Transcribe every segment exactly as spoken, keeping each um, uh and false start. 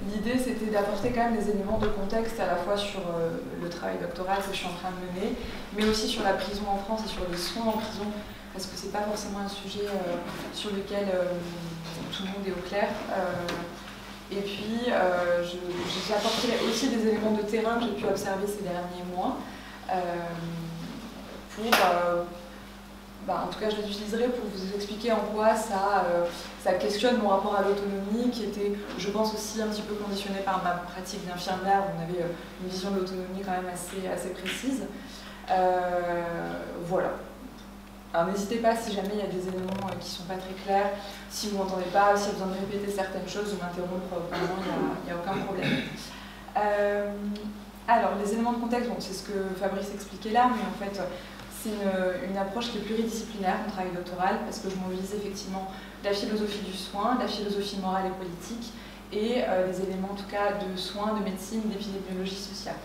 l'idée c'était d'apporter quand même des éléments de contexte à la fois sur euh, le travail doctoral que je suis en train de mener, mais aussi sur la prison en France et sur les soins en prison, parce que c'est pas forcément un sujet euh, sur lequel euh, tout le monde est au clair. Euh, et puis euh, j'ai apporté aussi des éléments de terrain que j'ai pu observer ces derniers mois euh, pour... Euh, Bah, en tout cas, je les utiliserai pour vous expliquer en quoi ça, euh, ça questionne mon rapport à l'autonomie, qui était, je pense, aussi un petit peu conditionné par ma pratique d'infirmière, où on avait euh, une vision de l'autonomie quand même assez, assez précise. Euh, voilà. Alors n'hésitez pas, si jamais il y a des éléments euh, qui ne sont pas très clairs, si vous n'entendez pas, s'il y a besoin de répéter certaines choses, de m'interrompre, vraiment, il n'y a, a aucun problème. Euh, alors, les éléments de contexte, bon, c'est ce que Fabrice expliquait là, mais en fait, c'est une, une approche qui est pluridisciplinaire, mon travail doctoral, parce que je mobilise effectivement la philosophie du soin, la philosophie morale et politique, et euh, les éléments en tout cas de soins, de médecine, d'épidémiologie sociale.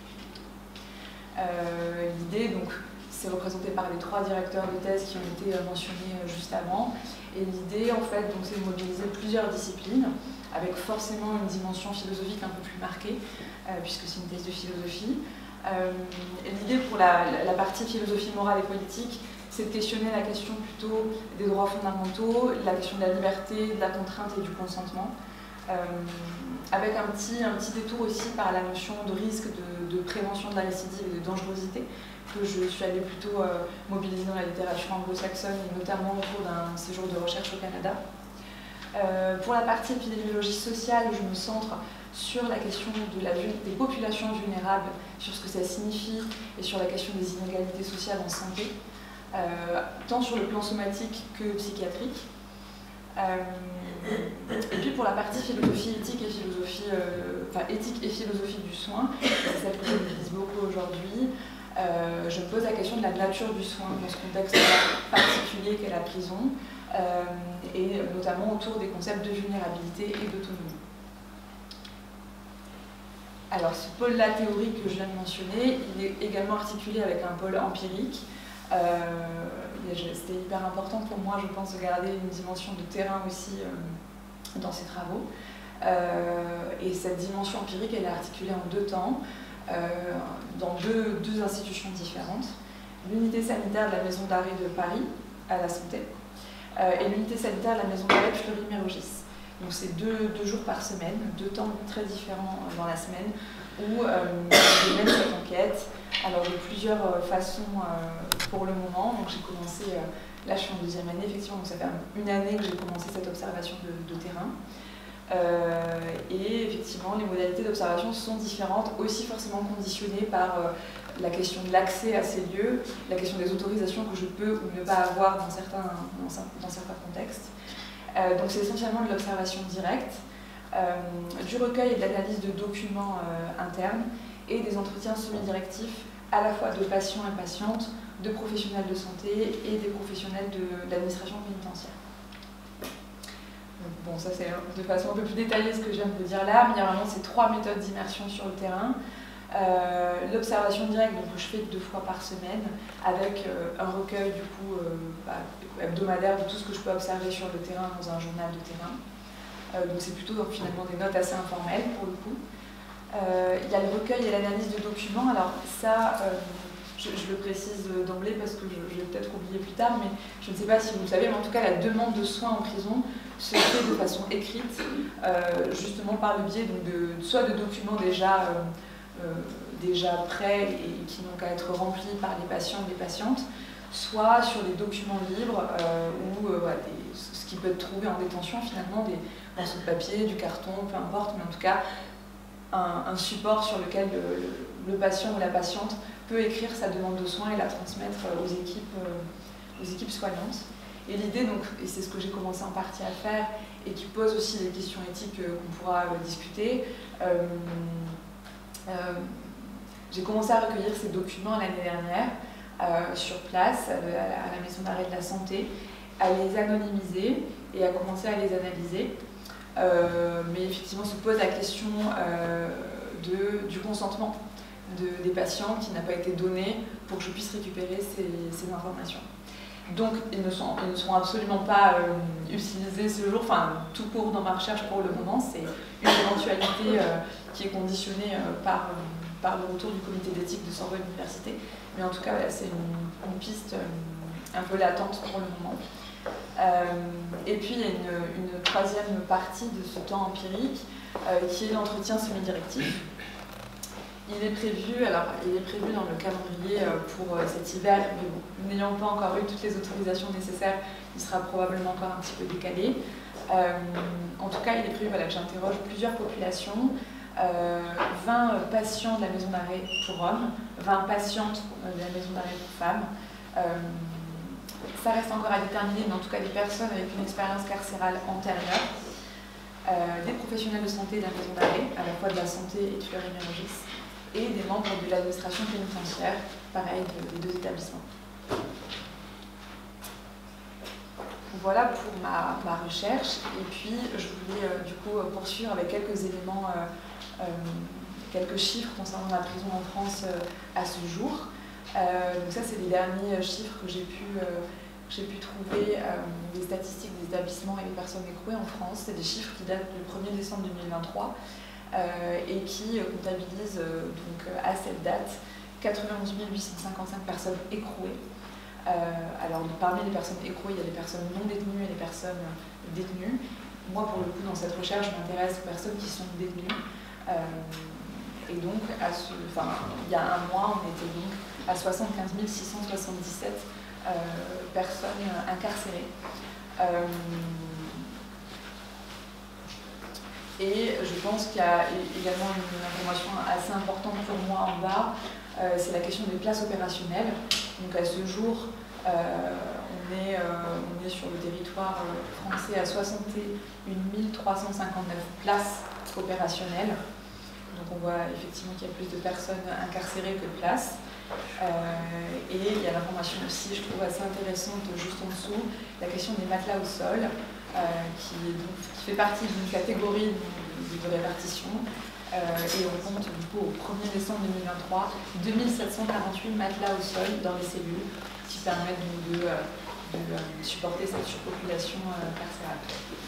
Euh, L'idée, donc, c'est représenté par les trois directeurs de thèse qui ont été euh, mentionnés euh, juste avant, et l'idée, en fait, donc, c'est de mobiliser plusieurs disciplines, avec forcément une dimension philosophique un peu plus marquée, euh, puisque c'est une thèse de philosophie. Euh, L'idée pour la, la partie philosophie morale et politique, c'est de questionner la question plutôt des droits fondamentaux, la question de la liberté, de la contrainte et du consentement, euh, avec un petit, un petit détour aussi par la notion de risque, de, de prévention de la récidive et de dangerosité, que je suis allée plutôt euh, mobiliser dans la littérature anglo-saxonne, et notamment autour d'un séjour de recherche au Canada. Euh, pour la partie épidémiologie sociale, je me centre sur la question de la, des populations vulnérables, sur ce que ça signifie, et sur la question des inégalités sociales en santé, euh, tant sur le plan somatique que psychiatrique. Euh, et puis pour la partie philosophie éthique et philosophie, euh, enfin éthique et philosophie du soin, c'est celle que j'utilise beaucoup aujourd'hui, euh, je me pose la question de la nature du soin dans ce contexte particulier qu'est la prison, euh, et notamment autour des concepts de vulnérabilité et d'autonomie. Alors ce pôle-là théorique que je viens de mentionner, il est également articulé avec un pôle empirique. Euh, C'était hyper important pour moi, je pense, de garder une dimension de terrain aussi euh, dans ces travaux. Euh, et cette dimension empirique, elle est articulée en deux temps, euh, dans deux, deux institutions différentes. L'unité sanitaire de la maison d'arrêt de Paris, à la santé, euh, et l'unité sanitaire de la maison d'arrêt de Fleury-Mérogis. Donc c'est deux, deux jours par semaine, deux temps très différents dans la semaine, où euh, je mène cette enquête. Alors de plusieurs façons euh, pour le moment. Donc j'ai commencé, euh, là je suis en deuxième année, effectivement, donc ça fait une année que j'ai commencé cette observation de, de terrain. Euh, et effectivement, les modalités d'observation sont différentes, aussi forcément conditionnées par euh, la question de l'accès à ces lieux, la question des autorisations que je peux ou ne pas avoir dans certains, dans, dans certains contextes. Euh, donc c'est essentiellement de l'observation directe, euh, du recueil et de l'analyse de documents euh, internes et des entretiens semi-directifs à la fois de patients et patientes, de professionnels de santé et des professionnels de, de l'administration pénitentiaire. Donc, bon, ça c'est de façon un peu plus détaillée ce que je viens de vous dire là, mais il y a vraiment ces trois méthodes d'immersion sur le terrain. Euh, L'observation directe, donc, que je fais deux fois par semaine, avec euh, un recueil du coup, euh, bah, hebdomadaire de tout ce que je peux observer sur le terrain dans un journal de terrain. Euh, donc c'est plutôt donc, finalement des notes assez informelles pour le coup. Euh, il y a le recueil et l'analyse de documents. Alors ça, euh, je, je le précise d'emblée parce que je, je vais peut-être oublier plus tard, mais je ne sais pas si vous le savez, mais en tout cas la demande de soins en prison se fait de façon écrite, euh, justement par le biais donc, de, soit de documents déjà euh, Euh, déjà prêts et qui n'ont qu'à être remplis par les patients et les patientes, soit sur des documents libres euh, ou euh, voilà, des, ce qui peut être trouvé en détention finalement, des morceaux de papier, du carton, peu importe, mais en tout cas un, un support sur lequel le, le, le patient ou la patiente peut écrire sa demande de soins et la transmettre aux équipes, euh, aux équipes soignantes. Et l'idée, donc, et c'est ce que j'ai commencé en partie à faire et qui pose aussi des questions éthiques euh, qu'on pourra euh, discuter, euh, Euh, j'ai commencé à recueillir ces documents l'année dernière euh, sur place, à la, à la maison d'arrêt de la santé, à les anonymiser et à commencer à les analyser. Euh, mais effectivement se pose la question euh, de, du consentement de, des patients qui n'a pas été donné pour que je puisse récupérer ces, ces informations. Donc ils ne, sont, ils ne seront absolument pas euh, utilisés ce jour, enfin tout court dans ma recherche pour le moment, c'est une éventualité euh, qui est conditionnée euh, par, euh, par le retour du comité d'éthique de Sorbonne Université, mais en tout cas voilà, c'est une, une piste euh, un peu latente pour le moment. Euh, et puis il y a une, une troisième partie de ce temps empirique euh, qui est l'entretien semi-directif. Il est prévu, alors il est prévu dans le calendrier pour cet hiver, mais bon, n'ayant pas encore eu toutes les autorisations nécessaires, il sera probablement encore un petit peu décalé. Euh, en tout cas, il est prévu voilà, que j'interroge plusieurs populations, euh, vingt patients de la maison d'arrêt pour hommes, vingt patientes de la maison d'arrêt pour femmes. Euh, ça reste encore à déterminer, mais en tout cas des personnes avec une expérience carcérale antérieure, euh, des professionnels de santé de la maison d'arrêt, à la fois de la santé et de fleurimérogis, et des membres de l'administration pénitentiaire, pareil, des deux établissements. Voilà pour ma, ma recherche, et puis je voulais euh, du coup poursuivre avec quelques éléments, euh, euh, quelques chiffres concernant la prison en France euh, à ce jour. Euh, donc ça, c'est les derniers chiffres que j'ai pu, euh, j'ai pu trouver euh, des statistiques des établissements et des personnes écrouées en France. C'est des chiffres qui datent du premier décembre deux mille vingt-trois. Euh, et qui comptabilise euh, donc, à cette date quatre-vingt-onze mille huit cent cinquante-cinq personnes écrouées. Euh, alors parmi les personnes écrouées, il y a des personnes non détenues et des personnes détenues. Moi pour le coup dans cette recherche je m'intéresse aux personnes qui sont détenues. Euh, et donc à ce, enfin, il y a un mois on était donc à soixante-quinze mille six cent soixante-dix-sept euh, personnes incarcérées. Euh, Et je pense qu'il y a également une information assez importante pour moi en bas, euh, c'est la question des places opérationnelles. Donc à ce jour, euh, on, est, euh, on est sur le territoire français à soixante et une mille trois cent cinquante-neuf places opérationnelles. Donc on voit effectivement qu'il y a plus de personnes incarcérées que de places. Euh, et il y a l'information aussi, je trouve assez intéressante, juste en dessous, la question des matelas au sol. Euh, qui, donc, qui fait partie d'une catégorie de, de répartition. Euh, et on compte du coup au premier décembre deux mille vingt-trois deux mille sept cent quarante-huit matelas au sol dans les cellules qui permettent donc de, de, de supporter cette surpopulation euh, carcérale.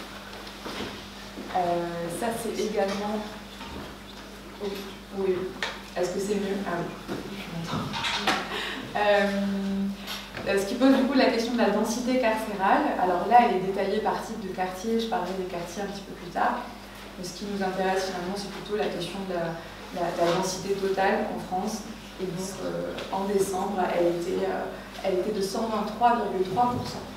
Euh, ça c'est également... Oui, oui. Est-ce que c'est mieux? Ah oui, je m'entends. Euh, Ce qui pose du coup la question de la densité carcérale. Alors là, elle est détaillée par type de quartier, je parlerai des quartiers un petit peu plus tard. Mais ce qui nous intéresse finalement, c'est plutôt la question de la, la, de la densité totale en France. Et donc euh, en décembre, elle était, euh, elle était de cent vingt-trois virgule trois pour cent.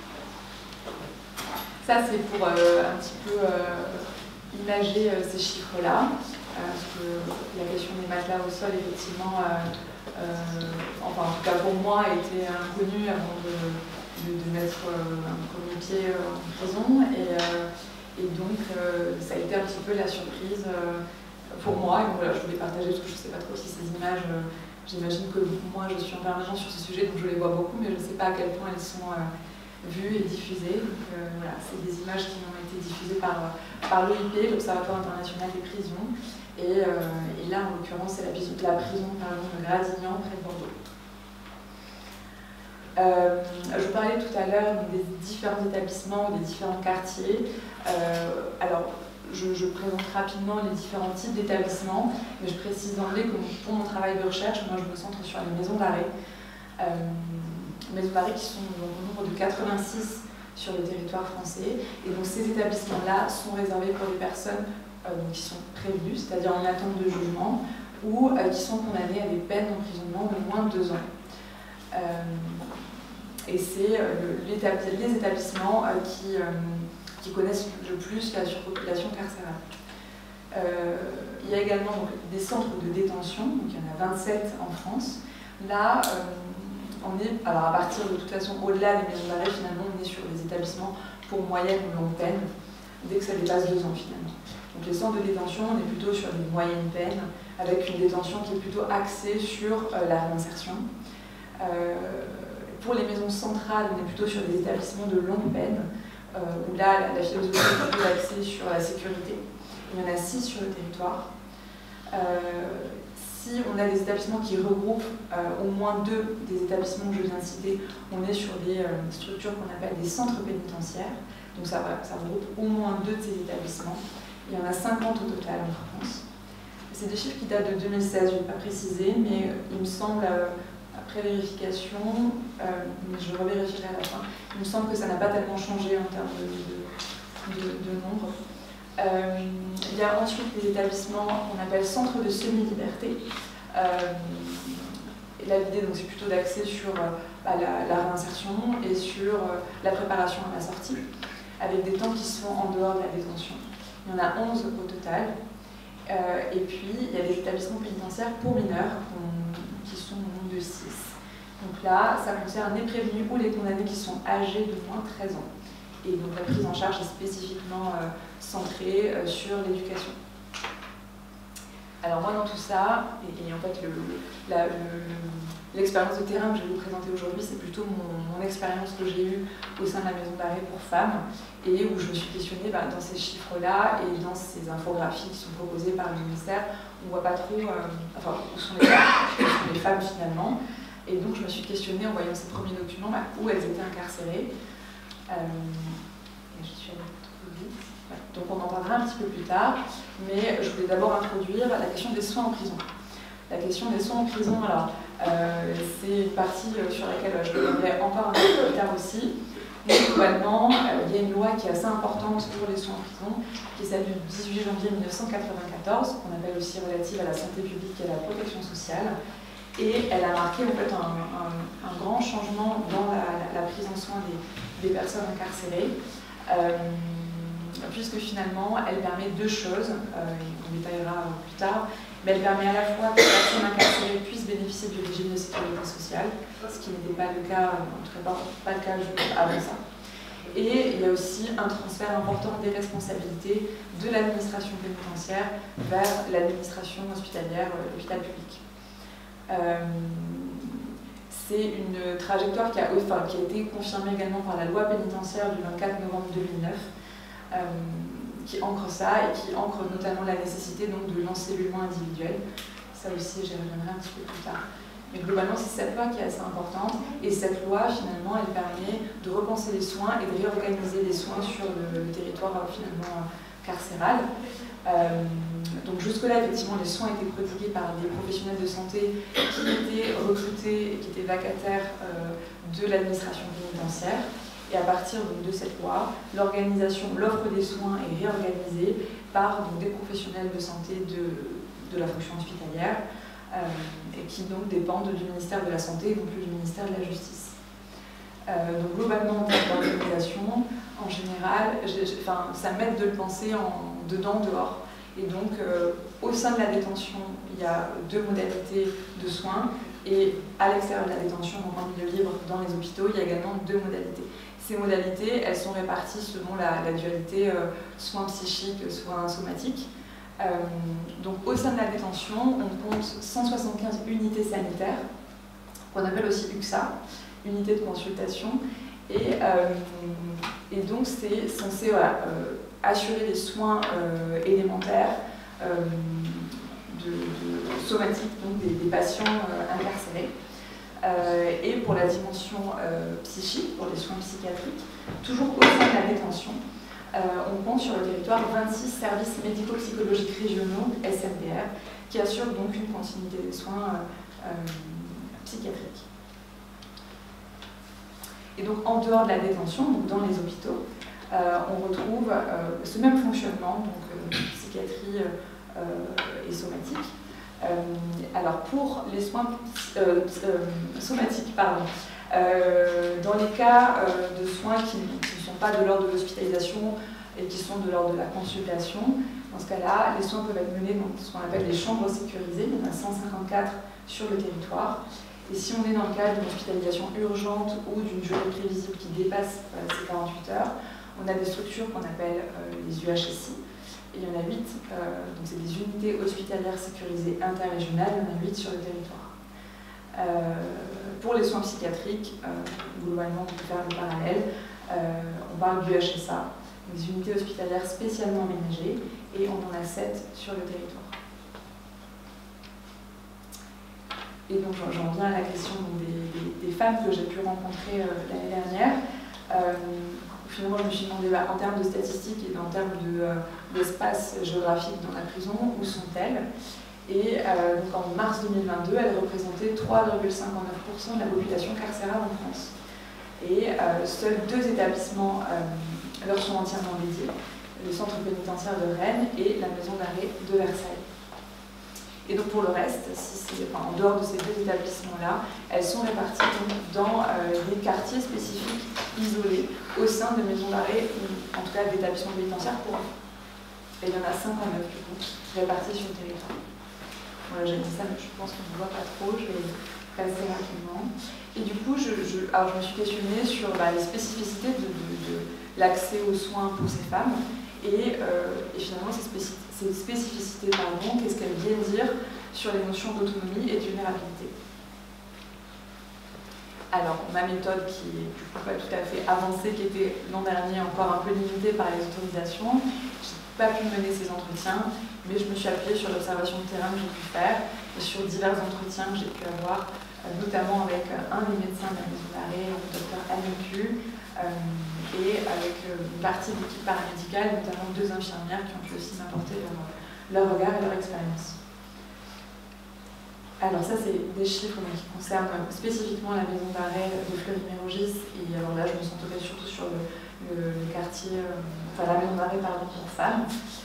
Ça, c'est pour euh, un petit peu euh, imager euh, ces chiffres-là. Euh, parce que la question des matelas au sol, effectivement, euh, Euh, enfin en tout cas pour moi, était inconnue avant de, de, de mettre euh, un premier pied euh, en prison et, euh, et donc euh, ça a été un petit peu la surprise euh, pour moi. Et donc voilà, je voulais partager parce que je ne sais pas trop si ces images, euh, j'imagine que moi je suis en permanence sur ce sujet donc je les vois beaucoup, mais je ne sais pas à quel point elles sont euh, vues et diffusées. Donc euh, voilà, c'est des images qui ont été diffusées par, par l'O I P, l'Observatoire international des prisons. Et, euh, et là, en l'occurrence, c'est la, la prison pardon, de Gradignan, près de Bordeaux. Euh, je vous parlais tout à l'heure des différents établissements ou des différents quartiers. Euh, alors, je, je présente rapidement les différents types d'établissements, mais je précise d'emblée que pour mon travail de recherche, moi, je me centre sur les maisons d'arrêt. Euh, maisons d'arrêt qui sont au nombre de quatre-vingt-six sur le territoire français. Et donc, ces établissements-là sont réservés pour des personnes Euh, qui sont prévenus, c'est-à-dire en attente de jugement, ou euh, qui sont condamnés à des peines d'emprisonnement de moins de deux ans. Euh, et c'est euh, les établissements euh, qui, euh, qui connaissent le plus la surpopulation carcérale. Euh, il y a également donc, des centres de détention, donc il y en a vingt-sept en France. Là, euh, on est, alors à partir de toute façon, au-delà des maisons d'arrêt, finalement, on est sur des établissements pour moyenne ou longue peine, dès que ça dépasse deux ans finalement. Donc les centres de détention, on est plutôt sur des moyennes peines, avec une détention qui est plutôt axée sur euh, la réinsertion. Euh, pour les maisons centrales, on est plutôt sur des établissements de longue peine, euh, où là, la, la philosophie est plutôt axée sur la sécurité. Il y en a six sur le territoire. Euh, Si on a des établissements qui regroupent euh, au moins deux des établissements que je viens de citer, on est sur des euh, structures qu'on appelle des centres pénitentiaires. Donc ça, voilà, ça regroupe au moins deux de ces établissements. Il y en a cinquante au total en France. C'est des chiffres qui datent de deux mille seize, je ne vais pas préciser, mais il me semble, euh, après vérification, euh, mais je revérifierai à la fin, il me semble que ça n'a pas tellement changé en termes de, de, de, de nombre. Euh, il y a ensuite des établissements qu'on appelle centres de semi-liberté. Euh, et là, l'idée, c'est plutôt d'axer sur euh, bah, la, la réinsertion et sur euh, la préparation à la sortie, avec des temps qui se font en dehors de la détention. Il y en a onze au total. Euh, et puis, il y a des établissements pénitentiaires pour mineurs qui sont au nombre de six. Donc là, ça concerne les prévenus ou les condamnés qui sont âgés de moins de treize ans. Et donc la prise en charge est spécifiquement euh, centrée euh, sur l'éducation. Alors moi dans tout ça, et, et en fait l'expérience le, le, de terrain que je vais vous présenter aujourd'hui, c'est plutôt mon, mon expérience que j'ai eue au sein de la maison d'arrêt pour femmes, et où je me suis questionnée bah, dans ces chiffres-là et dans ces infographies qui sont proposées par le ministère. On ne voit pas trop euh, enfin, où sont les femmes, où sont les femmes finalement. Et donc je me suis questionnée en voyant ces premiers documents bah, où elles étaient incarcérées. Euh, et je suis allée trop vite. Ouais. Donc on en parlera un petit peu plus tard, mais je voulais d'abord introduire la question des soins en prison. La question des soins en prison, alors euh, c'est une partie sur laquelle je reviendrai encore un peu plus tard aussi. Mais globalement, euh, il y a une loi qui est assez importante pour les soins en prison, qui est celle du dix-huit janvier mille neuf cent quatre-vingt-quatorze, qu'on appelle aussi relative à la santé publique et à la protection sociale. Et elle a marqué en fait un, un, un grand changement dans la, la, la prise en soin des, des personnes incarcérées, euh, puisque finalement elle permet deux choses, euh, on détaillera plus tard, mais elle permet à la fois que les personnes incarcérées puissent bénéficier du régime de sécurité sociale, ce qui n'était pas le cas, en tout cas pas, pas le cas avant ça. Et il y a aussi un transfert important des responsabilités de l'administration pénitentiaire vers l'administration hospitalière, euh, l'hôpital public. Euh, c'est une trajectoire qui a, enfin, qui a été confirmée également par la loi pénitentiaire du vingt-quatre novembre deux mille neuf, euh, qui ancre ça et qui ancre notamment la nécessité donc, de l'encellulement individuel. Ça aussi, j'y reviendrai un petit peu plus tard. Mais globalement, c'est cette loi qui est assez importante. Et cette loi, finalement, elle permet de repenser les soins et de réorganiser les soins sur le, le territoire finalement carcéral. Euh, donc jusque-là, effectivement, les soins étaient prodigués par des professionnels de santé qui étaient recrutés et qui étaient vacataires euh, de l'administration pénitentiaire. Et à partir donc, de cette loi, l'organisation, l'offre des soins est réorganisée par donc, des professionnels de santé de, de la fonction hospitalière euh, et qui donc dépendent du ministère de la Santé et non plus du ministère de la Justice. Euh, donc globalement, en termes d'organisation, en général, enfin, ça m'aide de le penser en dedans, dehors. Et donc, euh, au sein de la détention, il y a deux modalités de soins. Et à l'extérieur de la détention, donc en milieu libre, dans les hôpitaux, il y a également deux modalités. Ces modalités, elles sont réparties selon la, la dualité euh, soins psychiques, soins somatiques. Euh, donc, au sein de la détention, on compte cent soixante-quinze unités sanitaires, qu'on appelle aussi U X A, unités de consultation. Et, euh, et donc, c'est censé voilà, euh, assurer les soins euh, élémentaires euh, de, de somatiques, donc des, des patients euh, incarcérés. Euh, et pour la dimension euh, psychique, pour les soins psychiatriques, toujours au sein de la détention, euh, on compte sur le territoire vingt-six services médico-psychologiques régionaux, S M D R, qui assurent donc une continuité des soins euh, psychiatriques. Et donc en dehors de la détention, donc dans les hôpitaux, euh, on retrouve euh, ce même fonctionnement, donc euh, psychiatrie euh, et somatique. Euh, alors pour les soins euh, euh, somatiques, pardon, euh, dans les cas euh, de soins qui, qui ne sont pas de l'ordre de l'hospitalisation et qui sont de l'ordre de la consultation, dans ce cas-là, les soins peuvent être menés dans ce qu'on appelle les chambres sécurisées. Il y en a cent cinquante-quatre sur le territoire. Et si on est dans le cadre d'une hospitalisation urgente ou d'une durée prévisible qui dépasse euh, ces quarante-huit heures, on a des structures qu'on appelle euh, les U H S I. Et il y en a huit, euh, donc c'est des unités hospitalières sécurisées interrégionales, il y en a huit sur le territoire. Euh, pour les soins psychiatriques, euh, globalement, on peut faire le parallèle. Euh, on parle d'U H S A, des unités hospitalières spécialement aménagées, et on en a sept sur le territoire. Et donc j'en viens à la question donc, des, des, des femmes que j'ai pu rencontrer euh, l'année dernière. Euh, finalement, je me suis demandé bah, en termes de statistiques et en termes d'espace de, euh, géographique dans la prison, où sont-elles? Et euh, donc en mars deux mille vingt-deux, elles représentaient trois virgule cinquante-neuf pour cent de la population carcérale en France. Et euh, seuls deux établissements euh, leur sont entièrement dédiés, le centre pénitentiaire de Rennes et la maison d'arrêt de Versailles. Et donc pour le reste, si enfin, en dehors de ces deux établissements-là, elles sont réparties donc, dans euh, des quartiers spécifiques isolés au sein de maisons d'arrêt, ou en tout cas d'établissements pénitentiaires pour eux. Et il y en a cinquante-neuf du coup, répartis sur le territoire. Voilà, j'ai dit ça, mais je pense qu'on ne voit pas trop, je vais passer rapidement. Et du coup, je, je, alors je me suis questionnée sur bah, les spécificités de, de, de l'accès aux soins pour ces femmes. Et, euh, et finalement, ces, spécif ces spécificités, pardon, qu'est-ce qu'elles viennent dire sur les notions d'autonomie et de vulnérabilité. Alors, ma méthode, qui est du coup pas tout à fait avancée, qui était l'an dernier encore un peu limitée par les autorisations, je n'ai pas pu mener ces entretiens, mais je me suis appuyée sur l'observation de terrain que j'ai pu faire et sur divers entretiens que j'ai pu avoir, euh, notamment avec euh, un des médecins de la maison d'arrêt, le docteur Amicu, Euh, et avec euh, une partie de l'équipe paramédicale, notamment deux infirmières qui ont pu aussi m'apporter leur, leur regard et leur expérience. Alors ça, c'est des chiffres qui concernent spécifiquement la maison d'arrêt de Fleury-Mérogis, et alors là, je me centrerai surtout sur le, le, le quartier, euh, enfin la maison d'arrêt pardon, pour femmes.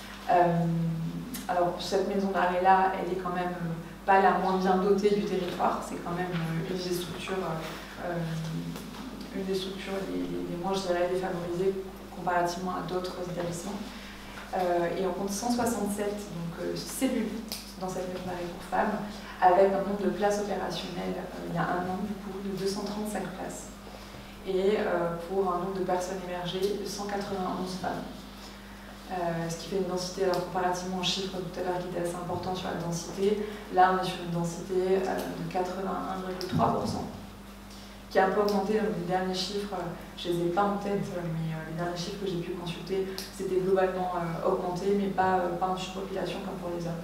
Euh, alors cette maison d'arrêt-là, elle est quand même euh, pas la moins bien dotée du territoire, c'est quand même euh, une des structures euh, une des structures les, les, les moins, je dirais, défavorisées comparativement à d'autres établissements. Euh, et on compte cent soixante-sept donc, euh, cellules dans cette maison d'arrêt pour femmes, avec un nombre de places opérationnelles euh, il y a un an, du coup, de deux cent trente-cinq places. Et euh, pour un nombre de personnes émergées de cent quatre-vingt-onze femmes. Euh, ce qui fait une densité, alors comparativement au chiffre tout à l'heure qui était assez important sur la densité, là on est sur une densité euh, de quatre-vingt-un virgule trois pour cent. Qui a un peu augmenté, donc les derniers chiffres, je ne les ai pas en tête, mais euh, les derniers chiffres que j'ai pu consulter, c'était globalement euh, augmenté, mais pas, euh, pas en surpopulation comme pour les hommes.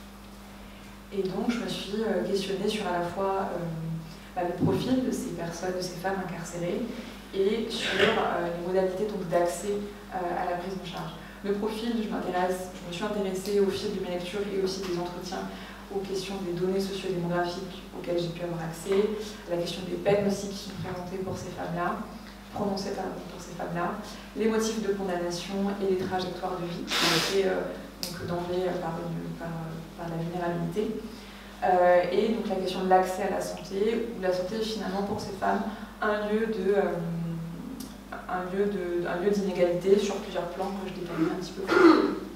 Et donc je me suis euh, questionnée sur à la fois euh, bah, le profil de ces personnes, de ces femmes incarcérées, et sur euh, les modalités d'accès euh, à la prise en charge. Le profil, je, m'intéresse, je me suis intéressée au fil de mes lectures et aussi des entretiens aux questions des données socio-démographiques auxquelles j'ai pu avoir accès, la question des peines aussi qui sont présentées pour ces femmes-là, prononcées pour ces femmes-là, les motifs de condamnation et les trajectoires de vie qui ont été euh, d'emblée par, par, par la vulnérabilité. Euh, et donc la question de l'accès à la santé, où la santé est finalement pour ces femmes un lieu de euh, un lieu de, un lieu d'inégalité sur plusieurs plans que je détaille un petit peu plus.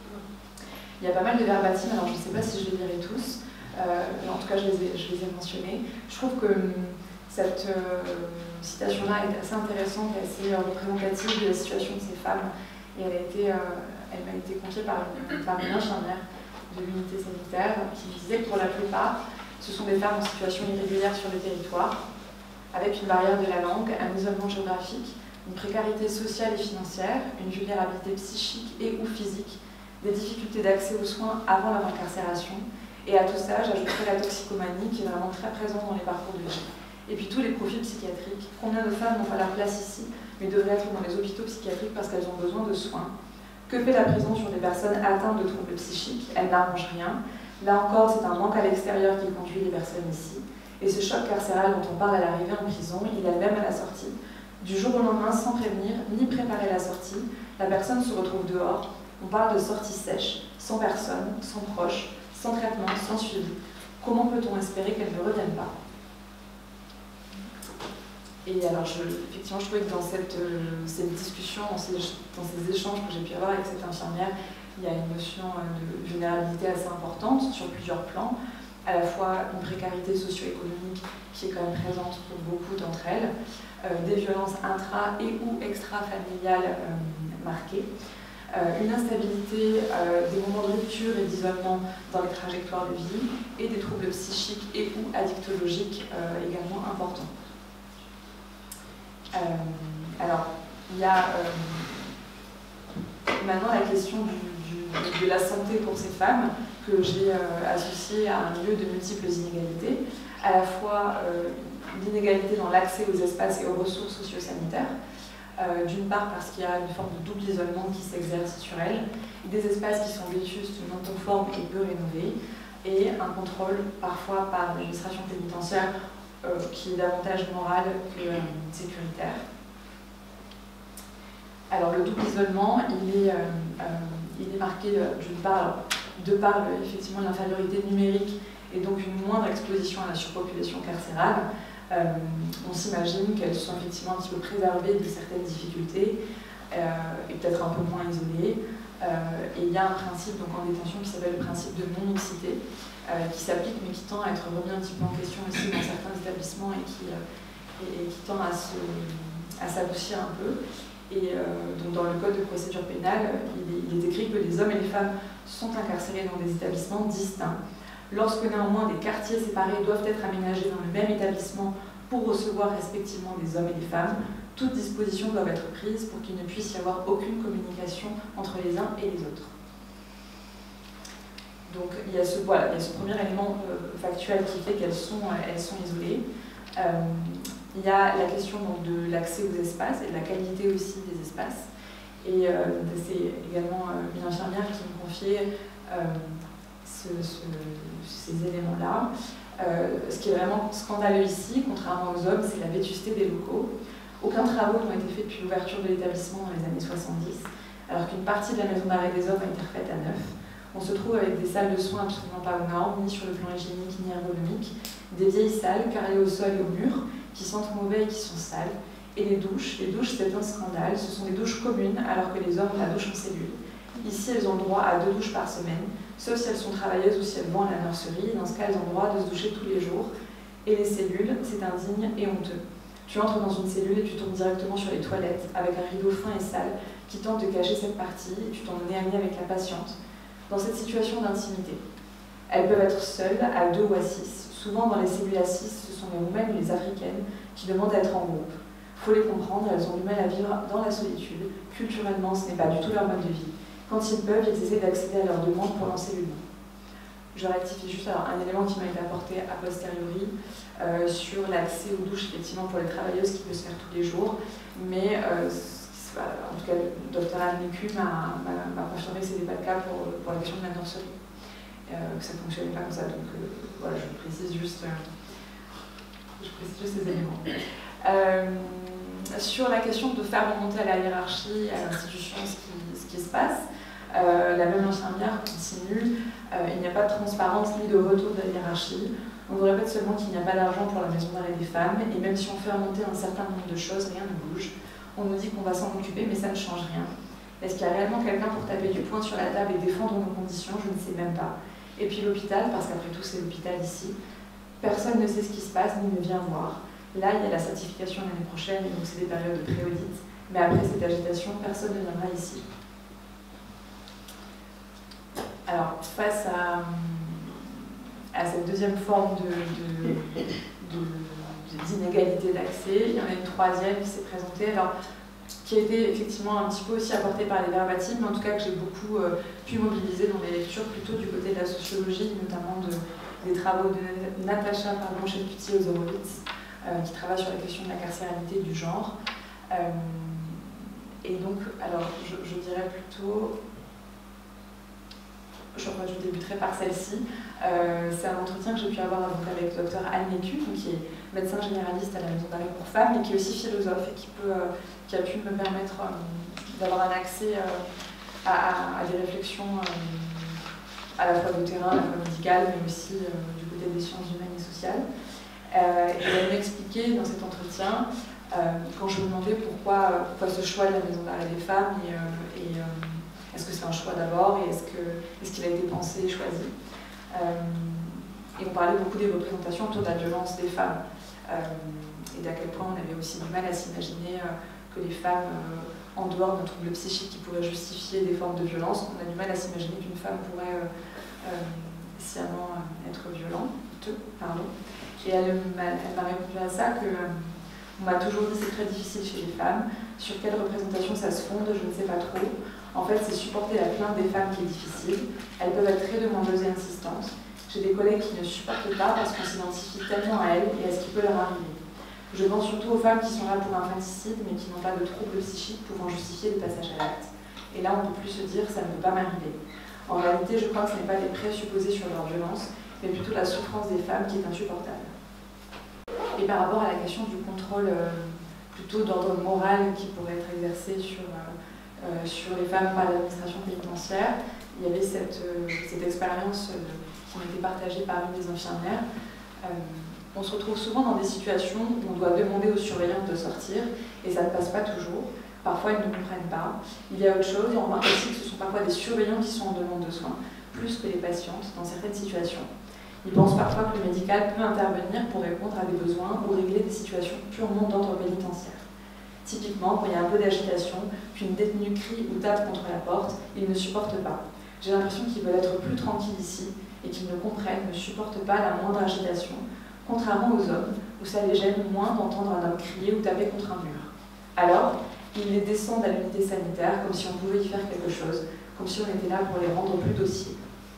Il y a pas mal de verbatims, alors je ne sais pas si je les lirai tous, euh, mais en tout cas je les ai, je les ai mentionnés. Je trouve que cette euh, citation-là est assez intéressante et assez euh, représentative de la situation de ces femmes. Et elle, a été, euh, elle m'a été confiée par une, par une infirmière de l'unité sanitaire qui disait que pour la plupart, ce sont des femmes en situation irrégulière sur le territoire, avec une barrière de la langue, un isolement géographique, une précarité sociale et financière, une vulnérabilité psychique et ou physique, des difficultés d'accès aux soins avant leur incarcération, et à tout ça, j'ajouterai la toxicomanie qui est vraiment très présente dans les parcours de vie. Et puis tous les profils psychiatriques. Combien de femmes n'ont pas leur place ici, mais devraient être dans les hôpitaux psychiatriques parce qu'elles ont besoin de soins? Que fait la prison sur des personnes atteintes de troubles psychiques? Elle n'arrange rien. Là encore, c'est un manque à l'extérieur qui conduit les personnes ici. Et ce choc carcéral dont on parle à l'arrivée en prison, il est le même à la sortie. Du jour au lendemain, sans prévenir, ni préparer la sortie, la personne se retrouve dehors. On parle de sortie sèche, sans personne, sans proche, sans traitement, sans suivi. Comment peut-on espérer qu'elle ne revienne pas? Et alors, je, effectivement, je trouvais que dans cette, euh, cette discussion, dans ces, dans ces échanges que j'ai pu avoir avec cette infirmière, il y a une notion de vulnérabilité assez importante sur plusieurs plans. À la fois une précarité socio-économique qui est quand même présente pour beaucoup d'entre elles, euh, des violences intra- et ou extra-familiales euh, marquées, Euh, une instabilité, euh, des moments de rupture et d'isolement dans les trajectoires de vie, et des troubles psychiques et ou addictologiques euh, également importants. Euh, alors, il y a euh, maintenant la question du, du, de la santé pour ces femmes, que j'ai euh, associée à un lieu de multiples inégalités. à la fois euh, l'inégalité dans l'accès aux espaces et aux ressources socio-sanitaires, euh, d'une part parce qu'il y a une forme de double isolement qui s'exerce sur elles, des espaces qui sont vétustes, non conformes et peu rénovés, et un contrôle parfois par l'administration pénitentiaire euh, qui est davantage moral que euh, sécuritaire. Alors le double isolement, il est, euh, euh, il est marqué euh, d'une part, de par euh, effectivement l'infériorité numérique et donc une moindre exposition à la surpopulation carcérale. Euh, on s'imagine qu'elles sont effectivement un petit peu préservées de certaines difficultés euh, et peut-être un peu moins isolées. Euh, et il y a un principe donc, en détention qui s'appelle le principe de non-mixité, euh, qui s'applique mais qui tend à être remis un petit peu en question aussi dans certains établissements et qui, euh, et, et qui tend à, se, à s'adoucir un peu. Et euh, donc dans le code de procédure pénale, il est, il est écrit que les hommes et les femmes sont incarcérés dans des établissements distincts. Lorsque néanmoins des quartiers séparés doivent être aménagés dans le même établissement pour recevoir respectivement des hommes et des femmes, toutes dispositions doivent être prises pour qu'il ne puisse y avoir aucune communication entre les uns et les autres. Donc il y a ce, voilà, il y a ce premier élément euh, factuel qui fait qu'elles sont, elles sont isolées. Euh, il y a la question donc, de l'accès aux espaces et de la qualité aussi des espaces. Et euh, c'est également euh, une infirmière qui me confiait euh, ce, ce, ces éléments-là. Euh, ce qui est vraiment scandaleux ici, contrairement aux hommes, c'est la vétusté des locaux. Aucun travaux n'ont été faits depuis l'ouverture de l'établissement dans les années soixante-dix, alors qu'une partie de la maison d'arrêt des hommes a été refaite à neuf. On se trouve avec des salles de soins absolument pas aux normes, ni sur le plan hygiénique ni ergonomique, des vieilles salles carrées au sol et au mur, qui sentent mauvais et qui sont sales, et les douches. Les douches, c'est un scandale, ce sont des douches communes, alors que les hommes ont la douche en cellule. Ici, elles ont le droit à deux douches par semaine, sauf si elles sont travailleuses ou si elles vont à la nurserie. Dans ce cas, elles ont le droit de se doucher tous les jours. Et les cellules, c'est indigne et honteux. Tu entres dans une cellule et tu tombes directement sur les toilettes, avec un rideau fin et sale qui tente de cacher cette partie, et tu tombes nez à nez avec la patiente. Dans cette situation d'intimité, elles peuvent être seules, à deux ou à six. Souvent, dans les cellules à six, ce sont les Roumaines ou les Africaines qui demandent à être en groupe. Il faut les comprendre, elles ont du mal à vivre dans la solitude. Culturellement, ce n'est pas du tout leur mode de vie. Quand ils peuvent, ils essaient d'accéder à leurs demandes pour l'encellulement. Je rectifie juste alors, un élément qui m'a été apporté a posteriori euh, sur l'accès aux douches, effectivement, pour les travailleuses qui peut se faire tous les jours. Mais euh, en tout cas, le docteur Almécu m'a confirmé que ce n'était pas le cas pour, pour la question de la nurserie. Euh, que ça ne fonctionnait pas comme ça. Donc euh, voilà, je précise juste, euh, je précise juste ces éléments. Euh, sur la question de faire remonter à la hiérarchie, à l'institution, ce qui, ce qui se passe, euh, la même infirmière continue, euh, il n'y a pas de transparence ni de retour de la hiérarchie. On nous répète seulement qu'il n'y a pas d'argent pour la maison d'arrêt des femmes, et même si on fait remonter un certain nombre de choses, rien ne bouge. On nous dit qu'on va s'en occuper, mais ça ne change rien. Est-ce qu'il y a réellement quelqu'un pour taper du poing sur la table et défendre nos conditions? Je ne sais même pas. Et puis l'hôpital, parce qu'après tout c'est l'hôpital ici, personne ne sait ce qui se passe ni ne vient voir. Là, il y a la certification l'année prochaine, et donc c'est des périodes de pré-audit. Mais après cette agitation, personne ne viendra ici. Alors, face à, à cette deuxième forme d'inégalité d'accès, il y en a une troisième qui s'est présentée, alors, qui a été effectivement un petit peu aussi apportée par les verbatims, mais en tout cas que j'ai beaucoup euh, pu mobiliser dans mes lectures, plutôt du côté de la sociologie, notamment de, des travaux de Natacha Chetcuti-Ozorowicz, euh, qui travaille sur la question de la carcéralité du genre. Euh, et donc, alors, je, je dirais plutôt... Je, je débuterai par celle-ci. Euh, c'est un entretien que j'ai pu avoir donc, avec le docteur Almécu, qui est médecin généraliste à la maison d'arrêt pour femmes, et qui est aussi philosophe, et qui, peut, euh, qui a pu me permettre euh, d'avoir un accès euh, à, à, à des réflexions euh, à la fois de terrain, à la fois médicales, mais aussi euh, du côté des sciences humaines et sociales. Euh, et elle m'expliquait dans cet entretien, euh, quand je me demandais pourquoi, pourquoi ce choix de la maison d'arrêt des femmes, et, euh, et euh, est-ce que c'est un choix d'abord, et est-ce qu'il est a été pensé et choisi. Euh, et on parlait beaucoup des représentations autour de la violence des femmes, euh, et d'à quel point on avait aussi du mal à s'imaginer euh, que les femmes, euh, en dehors d'un trouble psychique qui pourrait justifier des formes de violence, on a du mal à s'imaginer qu'une femme pourrait euh, euh, sciemment euh, être violente. Pardon. Et elle m'a répondu à ça que euh, on m'a toujours dit c'est très difficile chez les femmes, sur quelle représentation ça se fonde, je ne sais pas trop. En fait, c'est supporter la plainte des femmes qui est difficile. Elles peuvent être très demandeuses et insistantes. J'ai des collègues qui ne supportent pas parce qu'on s'identifie tellement à elles et à ce qui peut leur arriver. Je pense surtout aux femmes qui sont là pour infanticide mais qui n'ont pas de troubles psychiques pouvant justifier le passage à l'acte. Et là, on ne peut plus se dire « ça ne peut pas m'arriver ». En réalité, je crois que ce n'est pas des présupposés sur leur violence, mais plutôt la souffrance des femmes qui est insupportable. Et par rapport à la question du contrôle euh, plutôt d'ordre moral qui pourrait être exercé sur, euh, euh, sur les femmes par l'administration pénitentiaire, il y avait cette, euh, cette expérience euh, qui m'a été partagée par une des infirmières. Euh, on se retrouve souvent dans des situations où on doit demander aux surveillants de sortir, et ça ne passe pas toujours. Parfois, ils ne comprennent pas. Il y a autre chose, et on remarque aussi que ce sont parfois des surveillants qui sont en demande de soins, plus que les patientes dans certaines situations. Ils pensent parfois que le médical peut intervenir pour répondre à des besoins ou régler des situations purement d'ordre pénitentiaire. Typiquement, quand il y a un peu d'agitation, qu'une détenue crie ou tape contre la porte, ils ne supportent pas. J'ai l'impression qu'ils veulent être plus tranquilles ici et qu'ils ne comprennent, ne supportent pas la moindre agitation, contrairement aux hommes, où ça les gêne moins d'entendre un homme crier ou taper contre un mur. Alors, ils les descendent à l'unité sanitaire comme si on pouvait y faire quelque chose, comme si on était là pour les rendre plus dociles.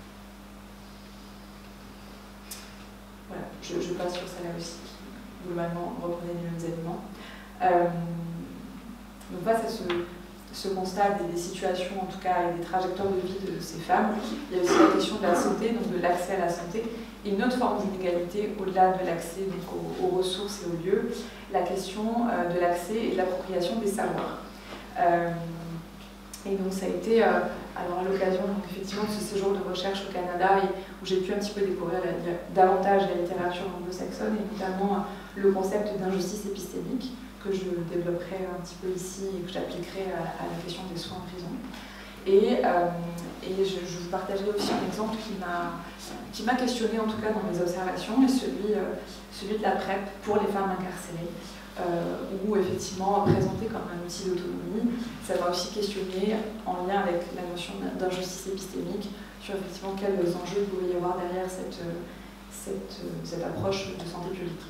Voilà, je, je passe sur celle-là aussi, qui globalement reprenait les mêmes éléments. Euh, donc face à ce, ce constat des, des situations, en tout cas, et des trajectoires de vie de ces femmes, il y a aussi la question de la santé, donc de l'accès à la santé, et une autre forme d'inégalité au-delà de l'accès aux, aux ressources et aux lieux, la question euh, de l'accès et de l'appropriation des savoirs. Euh, et donc ça a été, euh, alors à l'occasion effectivement de ce séjour de recherche au Canada, et où j'ai pu un petit peu découvrir la, la, davantage la littérature anglo-saxonne, et notamment euh, le concept d'injustice épistémique, que je développerai un petit peu ici et que j'appliquerai à, à la question des soins en prison. Et, euh, et je, je vous partagerai aussi un exemple qui m'a qui m'a questionné en tout cas dans mes observations, et celui, euh, celui de la PrEP pour les femmes incarcérées, euh, où effectivement présenté comme un outil d'autonomie, ça m'a aussi questionné en lien avec la notion d'injustice épistémique sur effectivement quels enjeux il pouvait y avoir derrière cette, cette, cette approche de santé publique.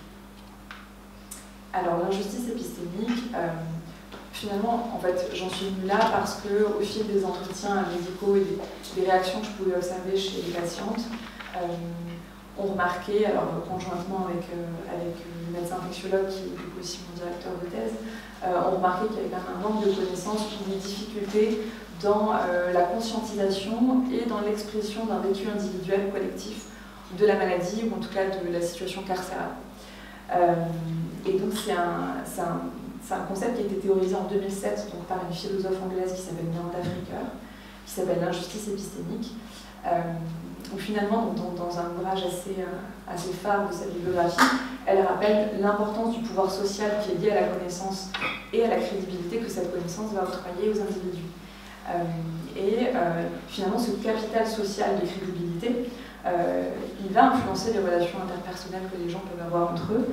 Alors l'injustice épistémique, euh, finalement, en fait, j'en suis venue là parce que, au fil des entretiens médicaux et des, des réactions que je pouvais observer chez les patientes, euh, on remarquait, alors conjointement avec, euh, avec le médecin infectiologue qui est aussi mon directeur de thèse, euh, on remarquait qu'il y avait quand même un manque de connaissances ou des difficultés dans euh, la conscientisation et dans l'expression d'un vécu individuel collectif de la maladie, ou en tout cas de la situation carcérale. Euh, et donc c'est un, un, un concept qui a été théorisé en deux mille sept donc, par une philosophe anglaise qui s'appelle Miranda Fricker, qui s'appelle l'injustice épistémique, euh, où finalement, donc, dans, dans un ouvrage assez, euh, assez phare de sa bibliographie, elle rappelle l'importance du pouvoir social qui est lié à la connaissance et à la crédibilité que cette connaissance va octroyer aux individus. Euh, et euh, finalement, ce capital social de crédibilité, Euh, il va influencer les relations interpersonnelles que les gens peuvent avoir entre eux,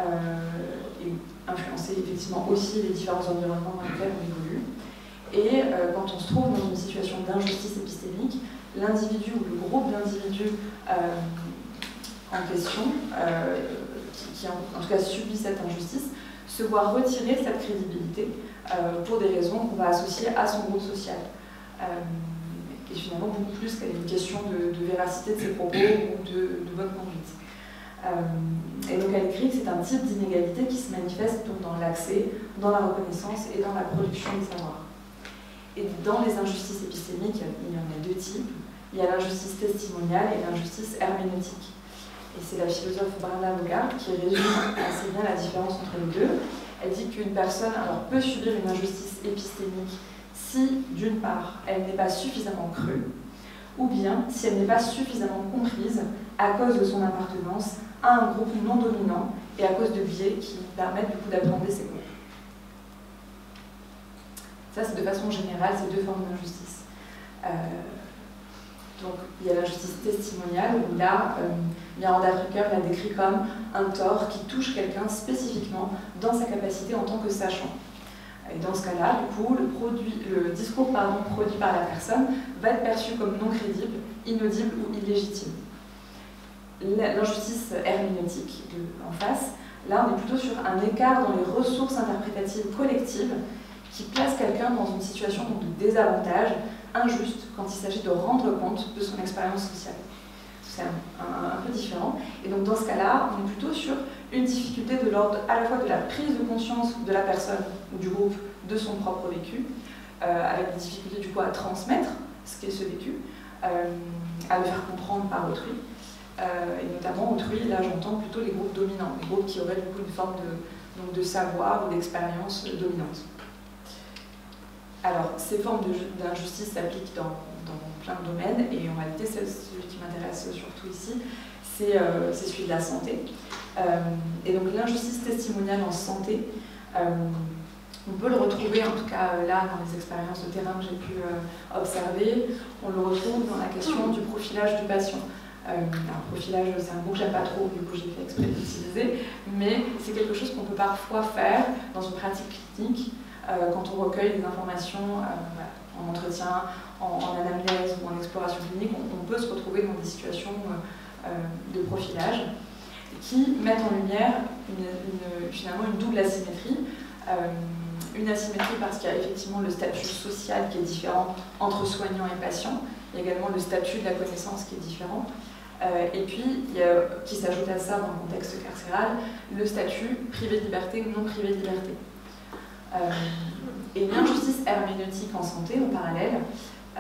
euh, et influencer effectivement aussi les différents environnements dans lesquels on évolue. Et euh, quand on se trouve dans une situation d'injustice épistémique, l'individu ou le groupe d'individus euh, en question, euh, qui, qui en, en tout cas subit cette injustice, se voit retirer cette crédibilité euh, pour des raisons qu'on va associer à son groupe social. Euh, et finalement beaucoup plus qu'à une question de, de véracité de ses propos ou de, de bonne conduite. Euh, et donc elle écrit que c'est un type d'inégalité qui se manifeste donc dans l'accès, dans la reconnaissance et dans la production des savoirs. Et dans les injustices épistémiques, il y en a deux types. Il y a l'injustice testimoniale et l'injustice herméneutique. Et c'est la philosophe Brenda Bogart qui résume assez bien la différence entre les deux. Elle dit qu'une personne alors, peut subir une injustice épistémique si, d'une part, elle n'est pas suffisamment crue, ou bien si elle n'est pas suffisamment comprise à cause de son appartenance à un groupe non dominant et à cause de biais qui permettent du coup d'appréhender ces groupes. Ça, c'est de façon générale ces deux formes d'injustice. Euh, donc, il y a l'injustice testimoniale, où là, euh, Miranda Fricker l'a décrit comme un tort qui touche quelqu'un spécifiquement dans sa capacité en tant que sachant. Et dans ce cas-là, du coup, le, produit, le discours pardon, produit par la personne va être perçu comme non crédible, inaudible ou illégitime. L'injustice herméneutique en face, là, on est plutôt sur un écart dans les ressources interprétatives collectives qui place quelqu'un dans une situation de désavantage injuste quand il s'agit de rendre compte de son expérience sociale. c'est un, un, un peu différent. Et donc dans ce cas-là, on est plutôt sur une difficulté de l'ordre à la fois de la prise de conscience de la personne ou du groupe de son propre vécu, euh, avec des difficultés du coup à transmettre ce qu'est ce vécu, euh, à le faire comprendre par autrui. Euh, et notamment autrui, là j'entends plutôt les groupes dominants, les groupes qui auraient du coup une forme de, donc de savoir ou d'expérience dominante. Alors, ces formes d'injustice s'appliquent dans, dans plein de domaines, et en réalité, celui qui m'intéresse surtout ici, c'est euh, celui de la santé. Euh, et donc, l'injustice testimoniale en santé, euh, on peut le retrouver, en tout cas là, dans les expériences de terrain que j'ai pu euh, observer, on le retrouve dans la question du profilage du patient. Euh, alors, profilage, c'est un mot que j'aime pas trop, du coup j'ai fait exprès d'utiliser, mais c'est quelque chose qu'on peut parfois faire dans une pratique clinique, Euh, quand on recueille des informations euh, voilà, en entretien, en, en anamnèse ou en exploration clinique, on, on peut se retrouver dans des situations euh, de profilage qui mettent en lumière une, une, finalement une double asymétrie. Euh, une asymétrie parce qu'il y a effectivement le statut social qui est différent entre soignants et patients, il y a également le statut de la connaissance qui est différent, euh, et puis il y a, qui s'ajoute à ça dans le contexte carcéral, le statut privé de liberté ou non privé de liberté. Euh, et l'injustice herméneutique en santé, en parallèle, euh,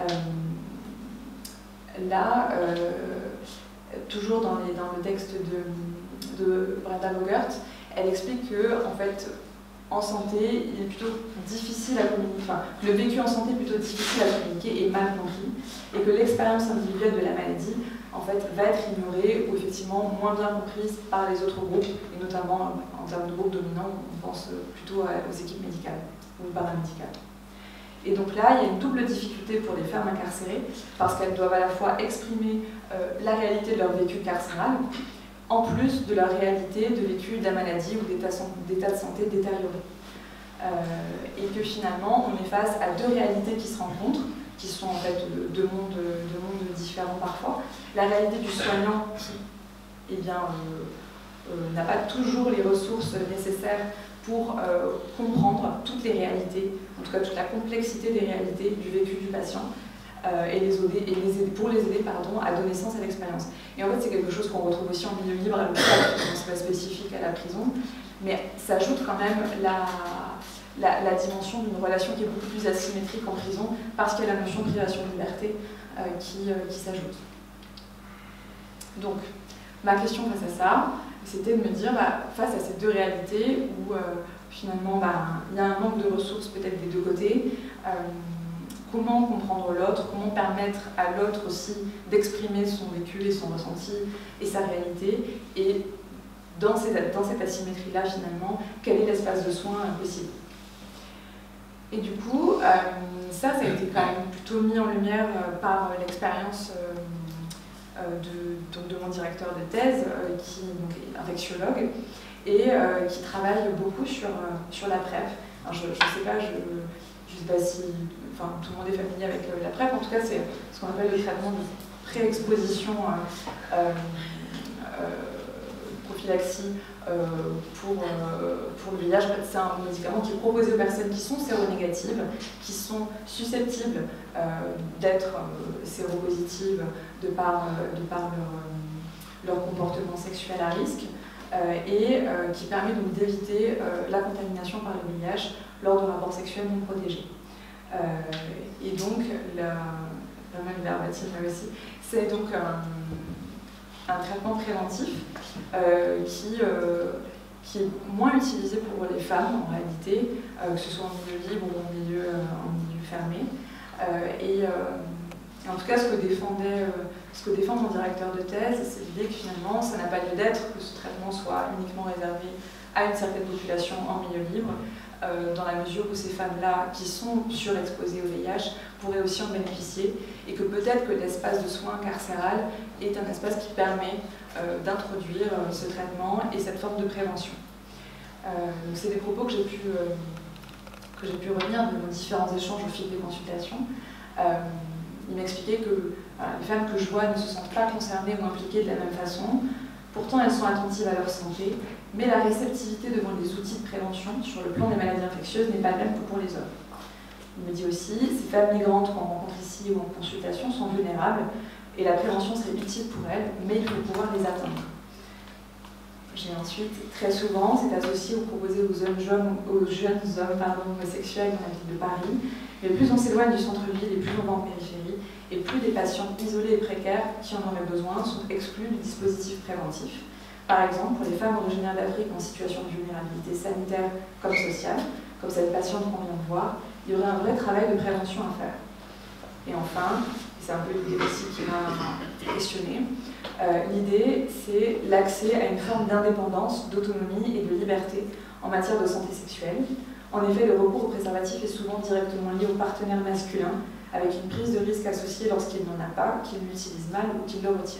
là, euh, toujours dans, les, dans le texte de, de Brenda Bogert, elle explique que, en fait, en santé, il est plutôt difficile à communiquer, enfin, le vécu en santé est plutôt difficile à communiquer et mal compris, et que l'expérience individuelle de la maladie, en fait, va être ignorée ou effectivement moins bien comprise par les autres groupes, et notamment en termes de groupes dominants, on pense plutôt aux équipes médicales ou paramédicales. Et donc là, il y a une double difficulté pour les femmes incarcérées, parce qu'elles doivent à la fois exprimer euh, la réalité de leur vécu carcéral, en plus de leur réalité de vécu de la maladie ou d'état de santé détérioré. Euh, et que finalement, on est face à deux réalités qui se rencontrent, qui sont en fait deux mondes, deux mondes différents parfois. La réalité du soignant qui eh bien, euh, euh, n'a pas toujours les ressources nécessaires pour euh, comprendre toutes les réalités, en tout cas toute la complexité des réalités du vécu du patient, euh, et, les aider, et les aider, pour les aider pardon, à donner sens à l'expérience. Et en fait, c'est quelque chose qu'on retrouve aussi en milieu libre à l'hôpital, c'est pas spécifique à la prison, mais ça ajoute quand même la, la, la dimension d'une relation qui est beaucoup plus asymétrique en prison, parce qu'il y a la notion de privation de liberté euh, qui, euh, qui s'ajoute. Donc, ma question face à ça, c'était de me dire, bah, face à ces deux réalités, où euh, finalement, bah, il y a un manque de ressources peut-être des deux côtés, euh, comment comprendre l'autre, comment permettre à l'autre aussi d'exprimer son vécu et son ressenti et sa réalité, et dans, ces, dans cette asymétrie-là, finalement, quel est l'espace de soins possible. Et du coup, euh, ça, ça a été quand même plutôt mis en lumière euh, par l'expérience euh, euh, de, donc de mon directeur de thèse, euh, qui donc, est infectiologue, et euh, qui travaille beaucoup sur, euh, sur la PrEP. Alors, je ne sais pas, je ne sais pas si enfin, tout le monde est familier avec la PrEP, en tout cas c'est ce qu'on appelle le traitement de pré-exposition euh, euh, euh, prophylaxie euh, pour, euh, pour le V I H. C'est un médicament qui est proposé aux personnes qui sont séronégatives, qui sont susceptibles euh, d'être euh, séropositives de par, euh, de par leur, euh, leur comportement sexuel à risque, euh, et euh, qui permet donc d'éviter euh, la contamination par le V I H lors de rapports sexuels non protégés. Euh, et donc, la, la même verbatim là aussi, c'est donc un, un traitement préventif euh, qui, euh, qui est moins utilisé pour les femmes en réalité, euh, que ce soit en milieu libre ou en milieu, euh, en milieu fermé. Euh, et, euh, et en tout cas, ce que défendait, euh, ce que défend mon directeur de thèse, c'est l'idée que finalement, ça n'a pas lieu d'être que ce traitement soit uniquement réservé à une certaine population en milieu libre, euh, dans la mesure où ces femmes-là, qui sont surexposées au V I H, pourraient aussi en bénéficier, et que peut-être que l'espace de soins carcéral est un espace qui permet euh, d'introduire euh, ce traitement et cette forme de prévention. Euh, c'est des propos que j'ai pu, euh, que j'ai pu retenir de nos différents échanges au fil des consultations. Euh, il m'expliquait que voilà, les femmes que je vois ne se sentent pas concernées ou impliquées de la même façon. Pourtant, elles sont attentives à leur santé, mais la réceptivité devant les outils de prévention sur le plan des maladies infectieuses n'est pas la même que pour les hommes. Il me dit aussi, ces femmes migrantes qu'on rencontre ici ou en consultation sont vulnérables et la prévention serait utile pour elles, mais il faut pouvoir les atteindre. J'ai ensuite, très souvent, c'est associé ou proposé aux jeunes hommes, aux jeunes hommes pardon, homosexuels dans la ville de Paris, mais plus on s'éloigne du centre-ville et plus on va en périphérie, et plus des patients isolés et précaires qui en auraient besoin sont exclus du dispositif préventif. Par exemple, pour les femmes originaires d'Afrique en situation de vulnérabilité sanitaire comme sociale, comme cette patiente qu'on vient de voir, il y aurait un vrai travail de prévention à faire. Et enfin, c'est un peu l'idée aussi qui m'a questionné, euh, l'idée c'est l'accès à une forme d'indépendance, d'autonomie et de liberté en matière de santé sexuelle. En effet, le recours au préservatif est souvent directement lié au partenaire masculin, avec une prise de risque associée lorsqu'il n'en a pas, qu'il l'utilise mal ou qu'il le retire.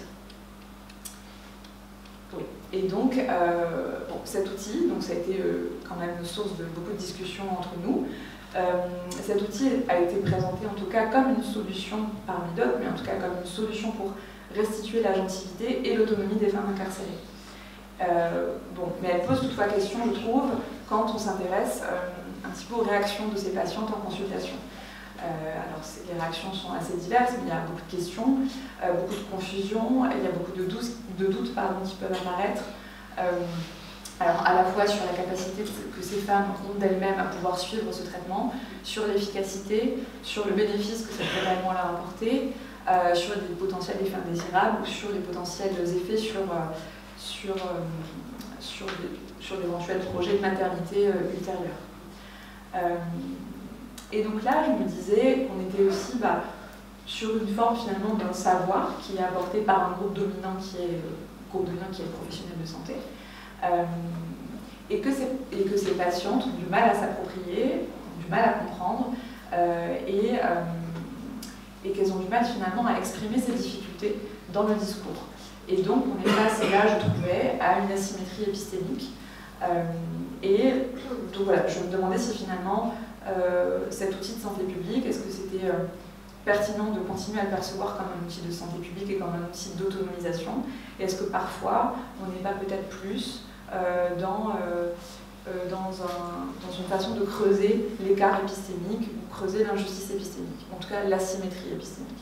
Oui. Et donc, euh, bon, cet outil, donc ça a été euh, quand même source de beaucoup de discussions entre nous. Euh, cet outil a été présenté en tout cas comme une solution parmi d'autres, mais en tout cas comme une solution pour restituer l'agentivité et l'autonomie des femmes incarcérées. Euh, bon, mais elle pose toutefois question, je trouve, quand on s'intéresse euh, un petit peu aux réactions de ces patientes en consultation. Euh, alors, les réactions sont assez diverses, mais il y a beaucoup de questions, euh, beaucoup de confusion, il y a beaucoup de doutes, de doutes pardon, qui peuvent apparaître. Euh, alors, à la fois sur la capacité que ces femmes ont d'elles-mêmes à pouvoir suivre ce traitement, sur l'efficacité, sur le bénéfice que ça peut réellement leur apporter, euh, sur les potentiels effets indésirables ou sur les potentiels effets sur, euh, sur, euh, sur, sur d'éventuels projets de maternité euh, ultérieurs. Euh, Et donc là, je me disais qu'on était aussi bah, sur une forme finalement d'un savoir qui est apporté par un groupe dominant qui est, euh, groupe dominant qui est le professionnel de santé, euh, et, que ces, et que ces patientes ont du mal à s'approprier, ont du mal à comprendre, euh, et, euh, et qu'elles ont du mal finalement à exprimer ces difficultés dans le discours. Et donc on est face là, je trouvais, à une asymétrie épistémique. Euh, et donc voilà, je me demandais si finalement Euh, cet outil de santé publique, est-ce que c'était euh, pertinent de continuer à le percevoir comme un outil de santé publique et comme un outil d'autonomisation? Et est-ce que parfois, on n'est pas peut-être plus euh, dans, euh, euh, dans, un, dans une façon de creuser l'écart épistémique ou creuser l'injustice épistémique, en tout cas l'asymétrie épistémique?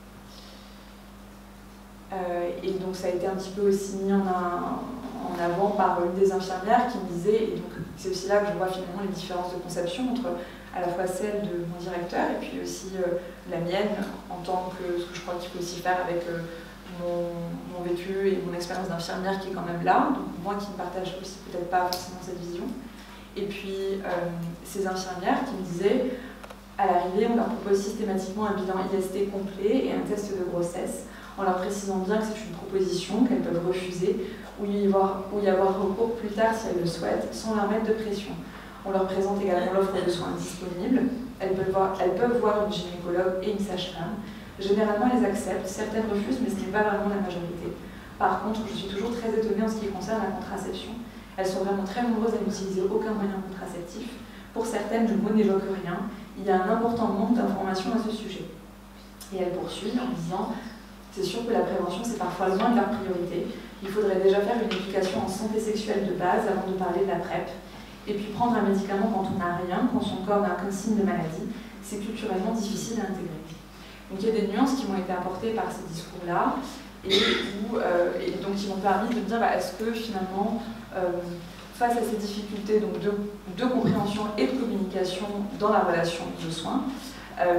Euh, et donc ça a été un petit peu aussi mis en, un, en avant par une des infirmières qui me disait, et donc c'est aussi là que je vois finalement les différences de conception entre à la fois celle de mon directeur et puis aussi euh, la mienne en tant que ce que je crois qu'il faut aussi faire avec euh, mon, mon vécu et mon expérience d'infirmière qui est quand même là, donc moi qui ne partage aussi peut-être pas forcément cette vision. Et puis euh, ces infirmières qui me disaient, à l'arrivée on leur propose systématiquement un bilan I S T complet et un test de grossesse, en leur précisant bien que c'est une proposition qu'elles peuvent refuser ou y, avoir, ou y avoir recours plus tard si elles le souhaitent, sans leur mettre de pression. On leur présente également l'offre de soins disponible. Elles peuvent, voir, elles peuvent voir une gynécologue et une sage-femme. Généralement, elles acceptent, certaines refusent, mais ce n'est pas vraiment la majorité. Par contre, je suis toujours très étonnée en ce qui concerne la contraception. Elles sont vraiment très nombreuses à n'utiliser aucun moyen contraceptif. Pour certaines, le mot n'évoque rien. Il y a un important manque d'informations à ce sujet. Et elle poursuit en disant: c'est sûr que la prévention, c'est parfois loin de leur priorité. Il faudrait déjà faire une éducation en santé sexuelle de base avant de parler de la PrEP. Et puis prendre un médicament quand on n'a rien, quand son corps n'a aucun signe de maladie, c'est culturellement difficile à intégrer. Donc il y a des nuances qui m'ont été apportées par ces discours-là, et, où, euh, et donc qui m'ont permis de me dire, bah, est-ce que finalement, euh, face à ces difficultés donc, de, de compréhension et de communication dans la relation de soins, euh,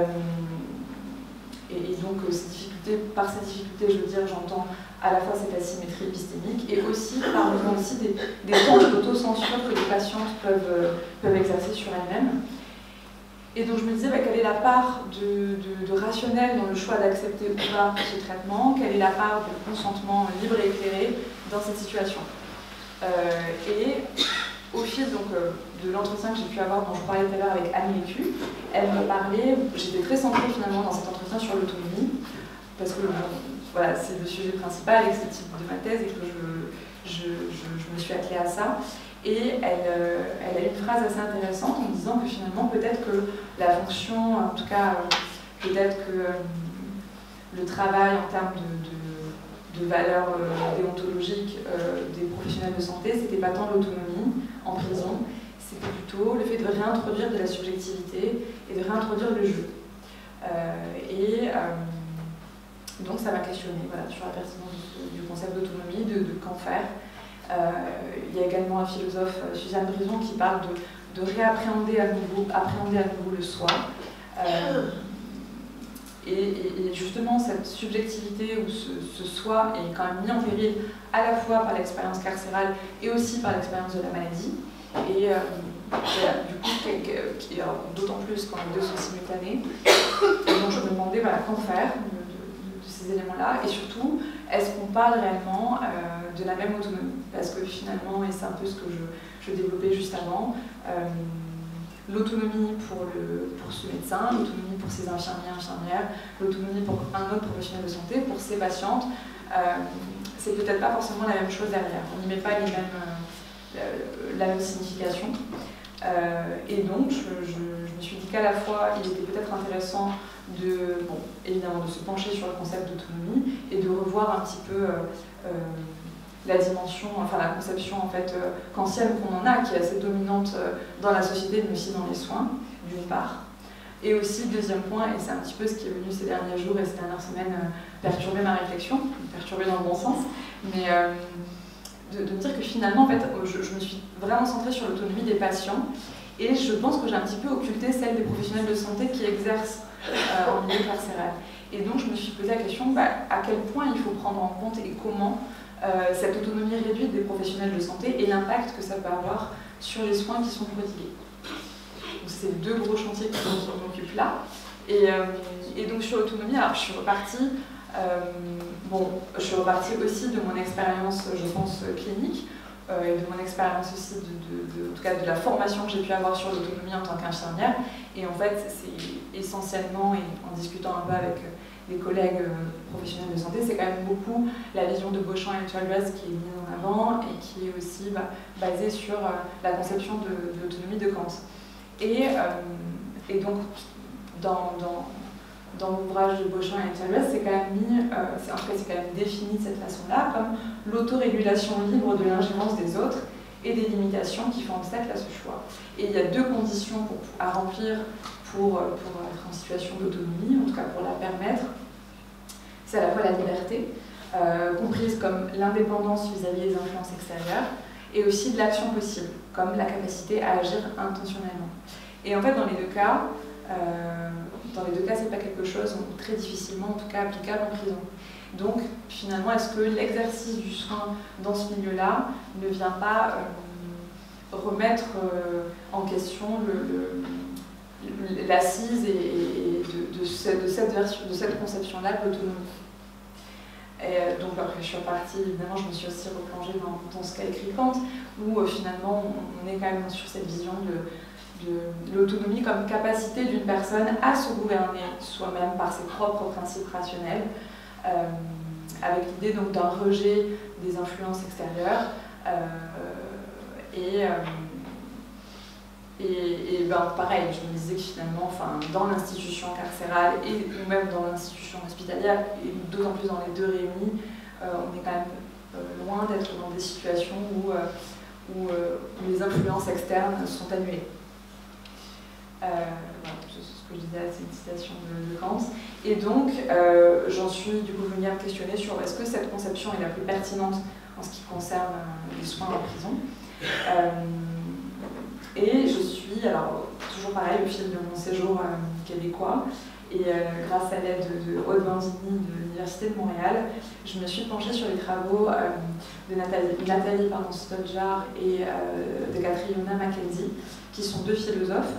et, et donc ces difficultés, par ces difficultés, je veux dire, j'entends à la fois cette asymétrie épistémique et aussi par aussi des, des temps d'autocensure que les patientes peuvent, euh, peuvent exercer sur elles-mêmes. Et donc je me disais, bah, quelle est la part de, de, de rationnel dans le choix d'accepter ou pas ce traitement, quelle est la part de consentement libre et éclairé dans cette situation. Euh, et au fil donc, euh, de l'entretien que j'ai pu avoir, dont je parlais tout à l'heure avec Anne Lécu, elle me parlait, j'étais très centrée finalement dans cet entretien sur l'autonomie, parce que bon, voilà, c'est le sujet principal et que c'est le titre de ma thèse et que je, je, je, je me suis attelée à ça. Et elle, euh, elle a une phrase assez intéressante en disant que finalement peut-être que la fonction, en tout cas peut-être que euh, le travail en termes de, de, de valeurs euh, déontologiques euh, des professionnels de santé, c'était pas tant l'autonomie en prison, c'était plutôt le fait de réintroduire de la subjectivité et de réintroduire le jeu. Euh, et, euh, Donc ça m'a questionnée voilà, sur la pertinence du concept d'autonomie, de, de qu'en faire. Euh, il y a également un philosophe, Suzanne Brison, qui parle de, de réappréhender à nouveau, appréhender à nouveau le soi. Euh, et, et, et justement, cette subjectivité ou ce, ce soi est quand même mis en péril à la fois par l'expérience carcérale et aussi par l'expérience de la maladie. Et euh, voilà, du coup, d'autant plus quand les deux sont simultanés. Et donc je me demandais voilà, qu'en faire de, de, de ces éléments-là. Et surtout, est-ce qu'on parle réellement euh, de la même autonomie? Parce que finalement, et c'est un peu ce que je, je développais juste avant, euh, l'autonomie pour, le, pour ce médecin, l'autonomie pour ses infirmiers, infirmières, l'autonomie pour un autre professionnel de santé, pour ses patientes, euh, c'est peut-être pas forcément la même chose derrière. On n'y met pas les mêmes, euh, la même signification. Euh, et donc, je, je, je me suis dit qu'à la fois, il était peut-être intéressant de, bon, évidemment, de se pencher sur le concept d'autonomie et de revoir un petit peu euh, euh, la dimension, enfin la conception en fait euh, kantienne qu'on en a, qui est assez dominante euh, dans la société, mais aussi dans les soins, d'une part. Et aussi, deuxième point, et c'est un petit peu ce qui est venu ces derniers jours et ces dernières semaines euh, perturber ma réflexion, perturber dans le bon sens, mais euh, de, de dire que finalement, en fait, je, je me suis vraiment centrée sur l'autonomie des patients, et je pense que j'ai un petit peu occulté celle des professionnels de santé qui exercent euh, en milieu carcéral. Et donc, je me suis posé la question, bah, à quel point il faut prendre en compte et comment Euh, cette autonomie réduite des professionnels de santé et l'impact que ça peut avoir sur les soins qui sont prodigués. C'est les deux gros chantiers qui m'occupent là. Et, euh, et donc sur l'autonomie, alors je suis repartie, euh, bon, je suis repartie aussi de mon expérience, je pense, clinique, euh, et de mon expérience aussi, de, de, de, en tout cas de la formation que j'ai pu avoir sur l'autonomie en tant qu'infirmière. Et en fait, c'est essentiellement, et en discutant un peu avec les collègues professionnels de santé, c'est quand même beaucoup la vision de Beauchamp et Chalmers qui est mise en avant et qui est aussi bah, basée sur euh, la conception de, de l'autonomie de Kant. Et, euh, et donc, dans, dans, dans l'ouvrage de Beauchamp et Chalmers, c'est quand même mis, euh, en tout cas c'est quand même défini de cette façon-là, comme l'autorégulation libre de l'ingérence des autres et des limitations qui font obstacle à ce choix. Et il y a deux conditions pour, à remplir pour, pour être en situation d'autonomie, en tout cas pour la permettre. C'est à la fois la liberté, euh, comprise comme l'indépendance vis-à-vis des influences extérieures, et aussi de l'action possible, comme la capacité à agir intentionnellement. Et en fait, dans les deux cas, euh, dans les deux cas, c'est pas quelque chose très difficilement, en tout cas, applicable en prison. Donc, finalement, est-ce que l'exercice du soin dans ce milieu-là ne vient pas euh, remettre euh, en question le, le l'assise et, et de, de, cette, de, cette version, de cette conception-là de l'autonomie. Et donc après je suis repartie, évidemment, je me suis aussi replongée dans, dans ce qu'a écrit Kant, où euh, finalement on, on est quand même sur cette vision de, de, de l'autonomie comme capacité d'une personne à se gouverner soi-même par ses propres principes rationnels, euh, avec l'idée donc d'un rejet des influences extérieures euh, et euh, Et, et ben, pareil, je me disais que finalement, enfin, dans l'institution carcérale et ou même dans l'institution hospitalière, et d'autant plus dans les deux réunis, euh, on est quand même euh, loin d'être dans des situations où, euh, où, euh, où les influences externes sont annulées. Euh, voilà, c'est ce que je disais, c'est une citation de, de Kant. Et donc, euh, j'en suis du coup venue à me questionner sur est-ce que cette conception est la plus pertinente en ce qui concerne euh, les soins en prison. Euh, Et je suis, alors toujours pareil, au fil de mon séjour euh, québécois, et euh, grâce à l'aide de, de Aude Bandini de l'Université de Montréal, je me suis penchée sur les travaux euh, de Nathalie, Nathalie pardon, Stoljar et euh, de Catriona Mackenzie, qui sont deux philosophes,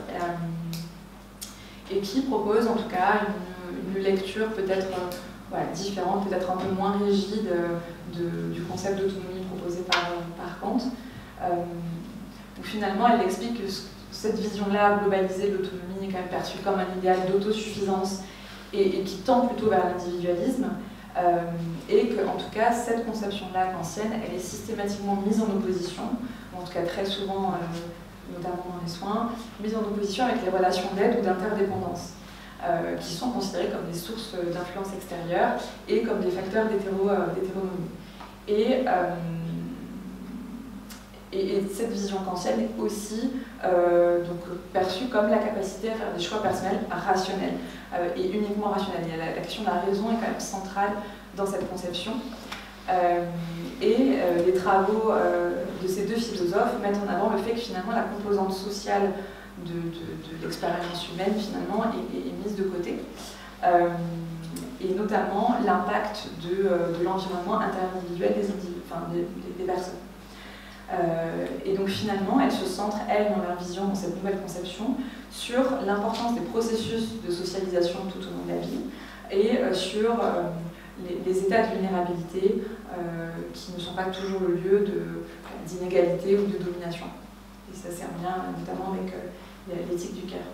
euh, et qui proposent en tout cas une, une lecture peut-être euh, voilà, différente, peut-être un peu moins rigide de, du concept d'autonomie proposé par, par Kant. Euh, où finalement elle explique que cette vision-là globalisée de l'autonomie est quand même perçue comme un idéal d'autosuffisance et, et qui tend plutôt vers l'individualisme, euh, et que en tout cas cette conception-là kantienne, elle est systématiquement mise en opposition, ou en tout cas très souvent, euh, notamment dans les soins, mise en opposition avec les relations d'aide ou d'interdépendance, euh, qui sont considérées comme des sources d'influence extérieure et comme des facteurs d'hétéro, euh, d'hétéronomie. Et, euh, Et, et cette vision kantienne est aussi euh, donc, perçue comme la capacité à faire des choix personnels rationnels, euh, et uniquement rationnels. Et la, la question de la raison est quand même centrale dans cette conception. Euh, et euh, les travaux euh, de ces deux philosophes mettent en avant le fait que finalement la composante sociale de, de, de l'expérience humaine finalement est, est, est mise de côté, euh, et notamment l'impact de, de l'environnement interindividuel des, individus, enfin, des, des personnes. Euh, et donc finalement, elles se centrent, elles, dans leur vision, dans cette nouvelle conception, sur l'importance des processus de socialisation tout au long de la vie et euh, sur euh, les, les états de vulnérabilité euh, qui ne sont pas toujours le lieu d'inégalité ou de domination. Et ça, c'est un lien notamment avec euh, l'éthique du care.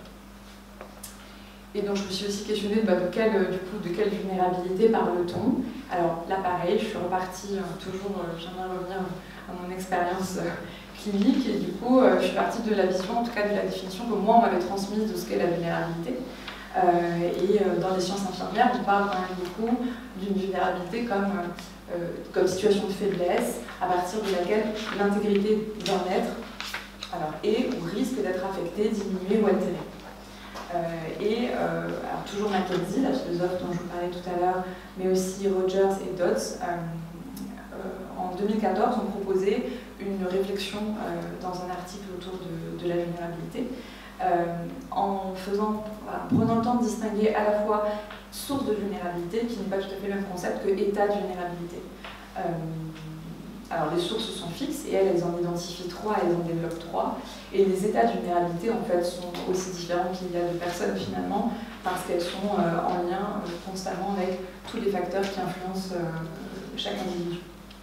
Et donc je me suis aussi questionnée bah, de, quelle, du coup, de quelle vulnérabilité parle-t-on. Alors là, pareil, je suis repartie, euh, toujours, euh, j'aimerais revenir à mon expérience euh, clinique, et du coup, euh, je suis partie de la vision, en tout cas de la définition que moi, on m'avait transmise de ce qu'est la vulnérabilité. Euh, et euh, dans les sciences infirmières, on parle quand même beaucoup d'une vulnérabilité comme, euh, comme situation de faiblesse, à partir de laquelle l'intégrité d'un être alors, est ou risque d'être affectée, diminuée ou altérée. Euh, et euh, alors toujours Mackenzie, la philosophe dont je vous parlais tout à l'heure, mais aussi Rogers et Dodds, euh, euh, en deux mille quatorze, ont proposé une réflexion euh, dans un article autour de, de la vulnérabilité, euh, en, faisant, voilà, en prenant le temps de distinguer à la fois source de vulnérabilité, qui n'est pas tout à fait le même concept que état de vulnérabilité. Euh, alors les sources sont fixes, et elles, elles en identifient trois, elles en développent trois. Et les états de vulnérabilité, en fait, sont aussi différents qu'il y a de personnes, finalement, parce qu'elles sont euh, en lien euh, constamment avec tous les facteurs qui influencent euh, chaque individu.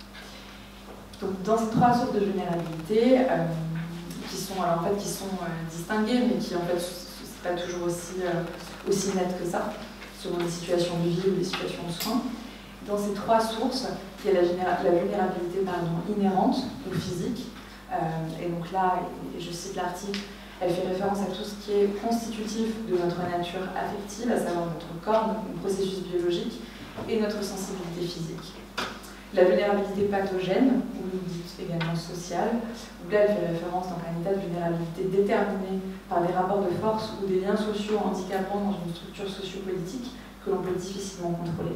Donc, dans ces trois sources de vulnérabilité, euh, qui sont, alors, en fait, qui sont euh, distinguées, mais qui, en fait, c'est pas toujours aussi, euh, aussi net que ça, selon les situations de vie ou les situations de soins. Dans ces trois sources, il y a la, la vulnérabilité pardon, inhérente ou physique. Euh, et donc là, et je cite l'article, elle fait référence à tout ce qui est constitutif de notre nature affective, à savoir notre corps, notre processus biologique et notre sensibilité physique. La vulnérabilité pathogène, ou dite également sociale, où là elle fait référence donc, à un état de vulnérabilité déterminé par des rapports de force ou des liens sociaux handicapants dans une structure sociopolitique que l'on peut difficilement contrôler.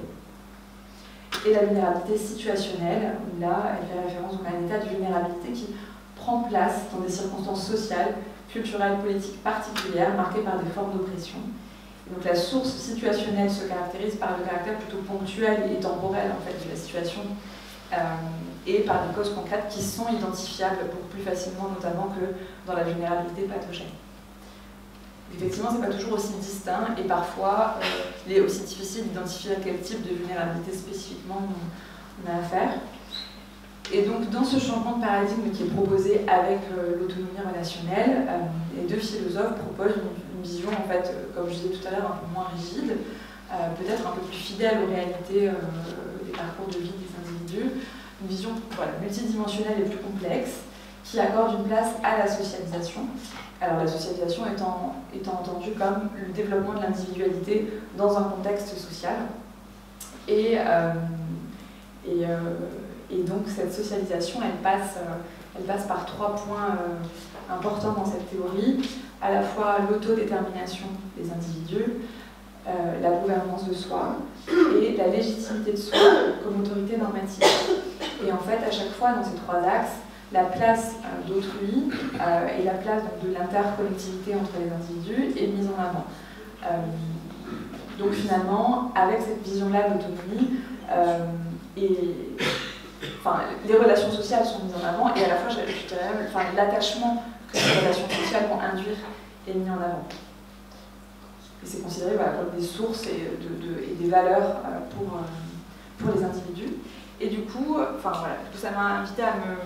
Et la vulnérabilité situationnelle, où là, elle fait référence donc, à un état de vulnérabilité qui prend place dans des circonstances sociales, culturelles, politiques particulières, marquées par des formes d'oppression. Donc la source situationnelle se caractérise par le caractère plutôt ponctuel et temporel en fait, de la situation, euh, et par des causes concrètes qui sont identifiables beaucoup plus facilement, notamment que dans la vulnérabilité pathogène. Effectivement, ce n'est pas toujours aussi distinct, et parfois, euh, il est aussi difficile d'identifier à quel type de vulnérabilité spécifiquement on, on a affaire. Et donc, dans ce changement de paradigme qui est proposé avec euh, l'autonomie relationnelle, euh, les deux philosophes proposent une, une vision, en fait, euh, comme je disais tout à l'heure, un peu moins rigide, euh, peut-être un peu plus fidèle aux réalités euh, des parcours de vie des individus, une vision voilà, multidimensionnelle et plus complexe, qui accorde une place à la socialisation. Alors la socialisation étant, étant entendue comme le développement de l'individualité dans un contexte social. Et, euh, et, euh, et donc cette socialisation, elle passe, euh, elle passe par trois points euh, importants dans cette théorie, à la fois l'autodétermination des individus, euh, la gouvernance de soi et la légitimité de soi comme autorité normative. Et en fait, à chaque fois, dans ces trois axes, la place euh, d'autrui euh, et la place donc, de l'interconnectivité entre les individus est mise en avant. Euh, donc finalement, avec cette vision-là de l'autonomie, euh, et, enfin, les relations sociales sont mises en avant, et à la fois, je, je dirais, enfin, l'attachement que ces relations sociales vont induire est mis en avant. Et c'est considéré voilà, comme des sources et, de, de, et des valeurs euh, pour, euh, pour les individus. Et du coup, enfin, voilà, ça m'a invité à me...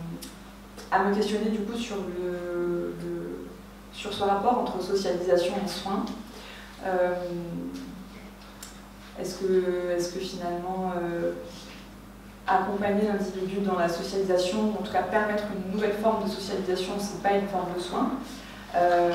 à me questionner du coup sur, le, le, sur ce rapport entre socialisation et soins. Euh, est-ce que, est-ce que finalement euh, accompagner l'individu dans la socialisation, ou en tout cas permettre une nouvelle forme de socialisation, c'est pas une forme de soin. Euh,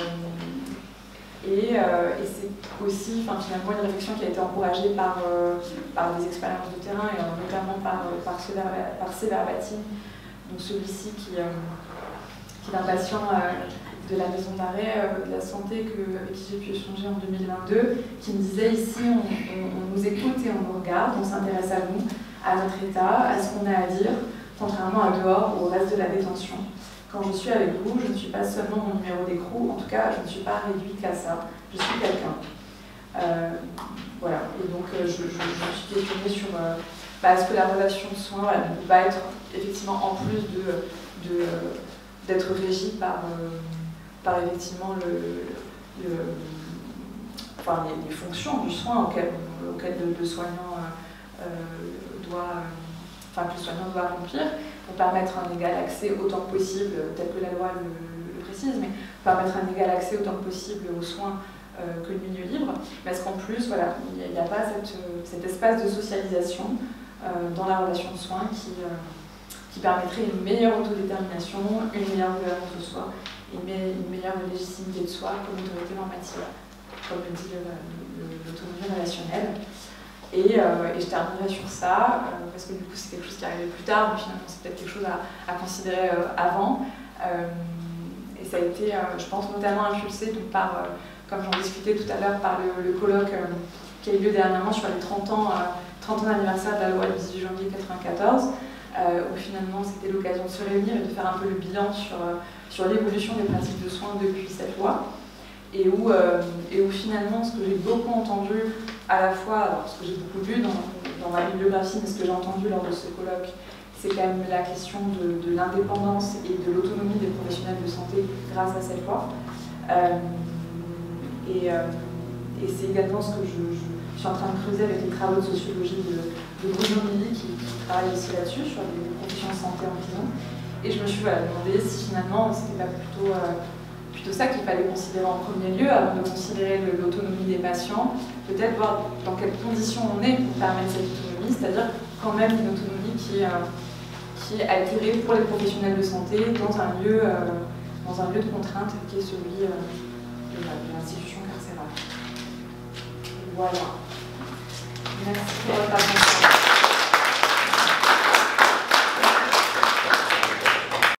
et, euh, et c'est aussi enfin, finalement une réflexion qui a été encouragée par, euh, par des expériences de terrain, et notamment par, par, ce, par ces verbatim donc celui-ci qui, euh, qui est un patient euh, de la maison d'arrêt euh, de la santé que, avec qui j'ai pu échanger en deux mille vingt-deux, qui me disait ici on, on, on nous écoute et on nous regarde, on s'intéresse à nous, à notre état, à ce qu'on a à dire, contrairement à dehors ou au reste de la détention. Quand je suis avec vous, je ne suis pas seulement mon numéro d'écrou, en tout cas je ne suis pas réduite qu'à ça, je suis quelqu'un. Euh, voilà, et donc euh, je, je, je me suis questionnée sur euh, bah, est-ce que la relation de soins voilà, ne peut pas être effectivement en plus de, de, d'être régie par, euh, par effectivement le, le, enfin, les, les fonctions du soin auquel, auquel le, le soignant euh, doit, enfin, que le soignant doit accomplir, pour permettre un égal accès autant que possible, tel que la loi le, le précise, mais permettre un égal accès autant que possible aux soins euh, que le milieu libre, parce qu'en plus, voilà, il n'y a, a pas cette, cet espace de socialisation euh, dans la relation de soins qui, euh, qui permettrait une meilleure autodétermination, une meilleure gouvernance de soi, et une meilleure légitimité de soi comme autorité normative, comme le dit l'autonomie relationnelle. Et, euh, et je terminerai sur ça, euh, parce que du coup c'est quelque chose qui arrivait plus tard, mais finalement c'est peut-être quelque chose à, à considérer euh, avant. Euh, et ça a été, euh, je pense, notamment impulsé donc, par, euh, comme j'en discutais tout à l'heure, par le, le colloque euh, qui a eu lieu dernièrement sur les trente ans, euh, trente ans d'anniversaire de la loi du dix-huit janvier mille neuf cent quatre-vingt-quatorze, euh, où finalement c'était l'occasion de se réunir et de faire un peu le bilan sur, euh, sur l'évolution des pratiques de soins depuis cette loi. Et où, euh, et où finalement, ce que j'ai beaucoup entendu, à la fois, alors ce que j'ai beaucoup lu dans, dans ma bibliographie, mais ce que j'ai entendu lors de ce colloque, c'est quand même la question de, de l'indépendance et de l'autonomie des professionnels de santé grâce à cette loi. Euh, et euh, et c'est également ce que je, je, je suis en train de creuser avec les travaux de sociologie de, de Bruno Milly, qui, qui travaille aussi là-dessus, sur les professions de santé en prison. Et je me suis voilà, demandé si finalement, c'était pas plutôt... Euh, plutôt ça qu'il fallait considérer en premier lieu, avant de considérer l'autonomie des patients, peut-être voir dans quelles conditions on est pour permettre cette autonomie, c'est-à-dire quand même une autonomie qui, euh, qui est altérée pour les professionnels de santé dans un lieu, euh, dans un lieu de contrainte qui est celui euh, de, de l'institution carcérale. Voilà. Merci pour votre attention.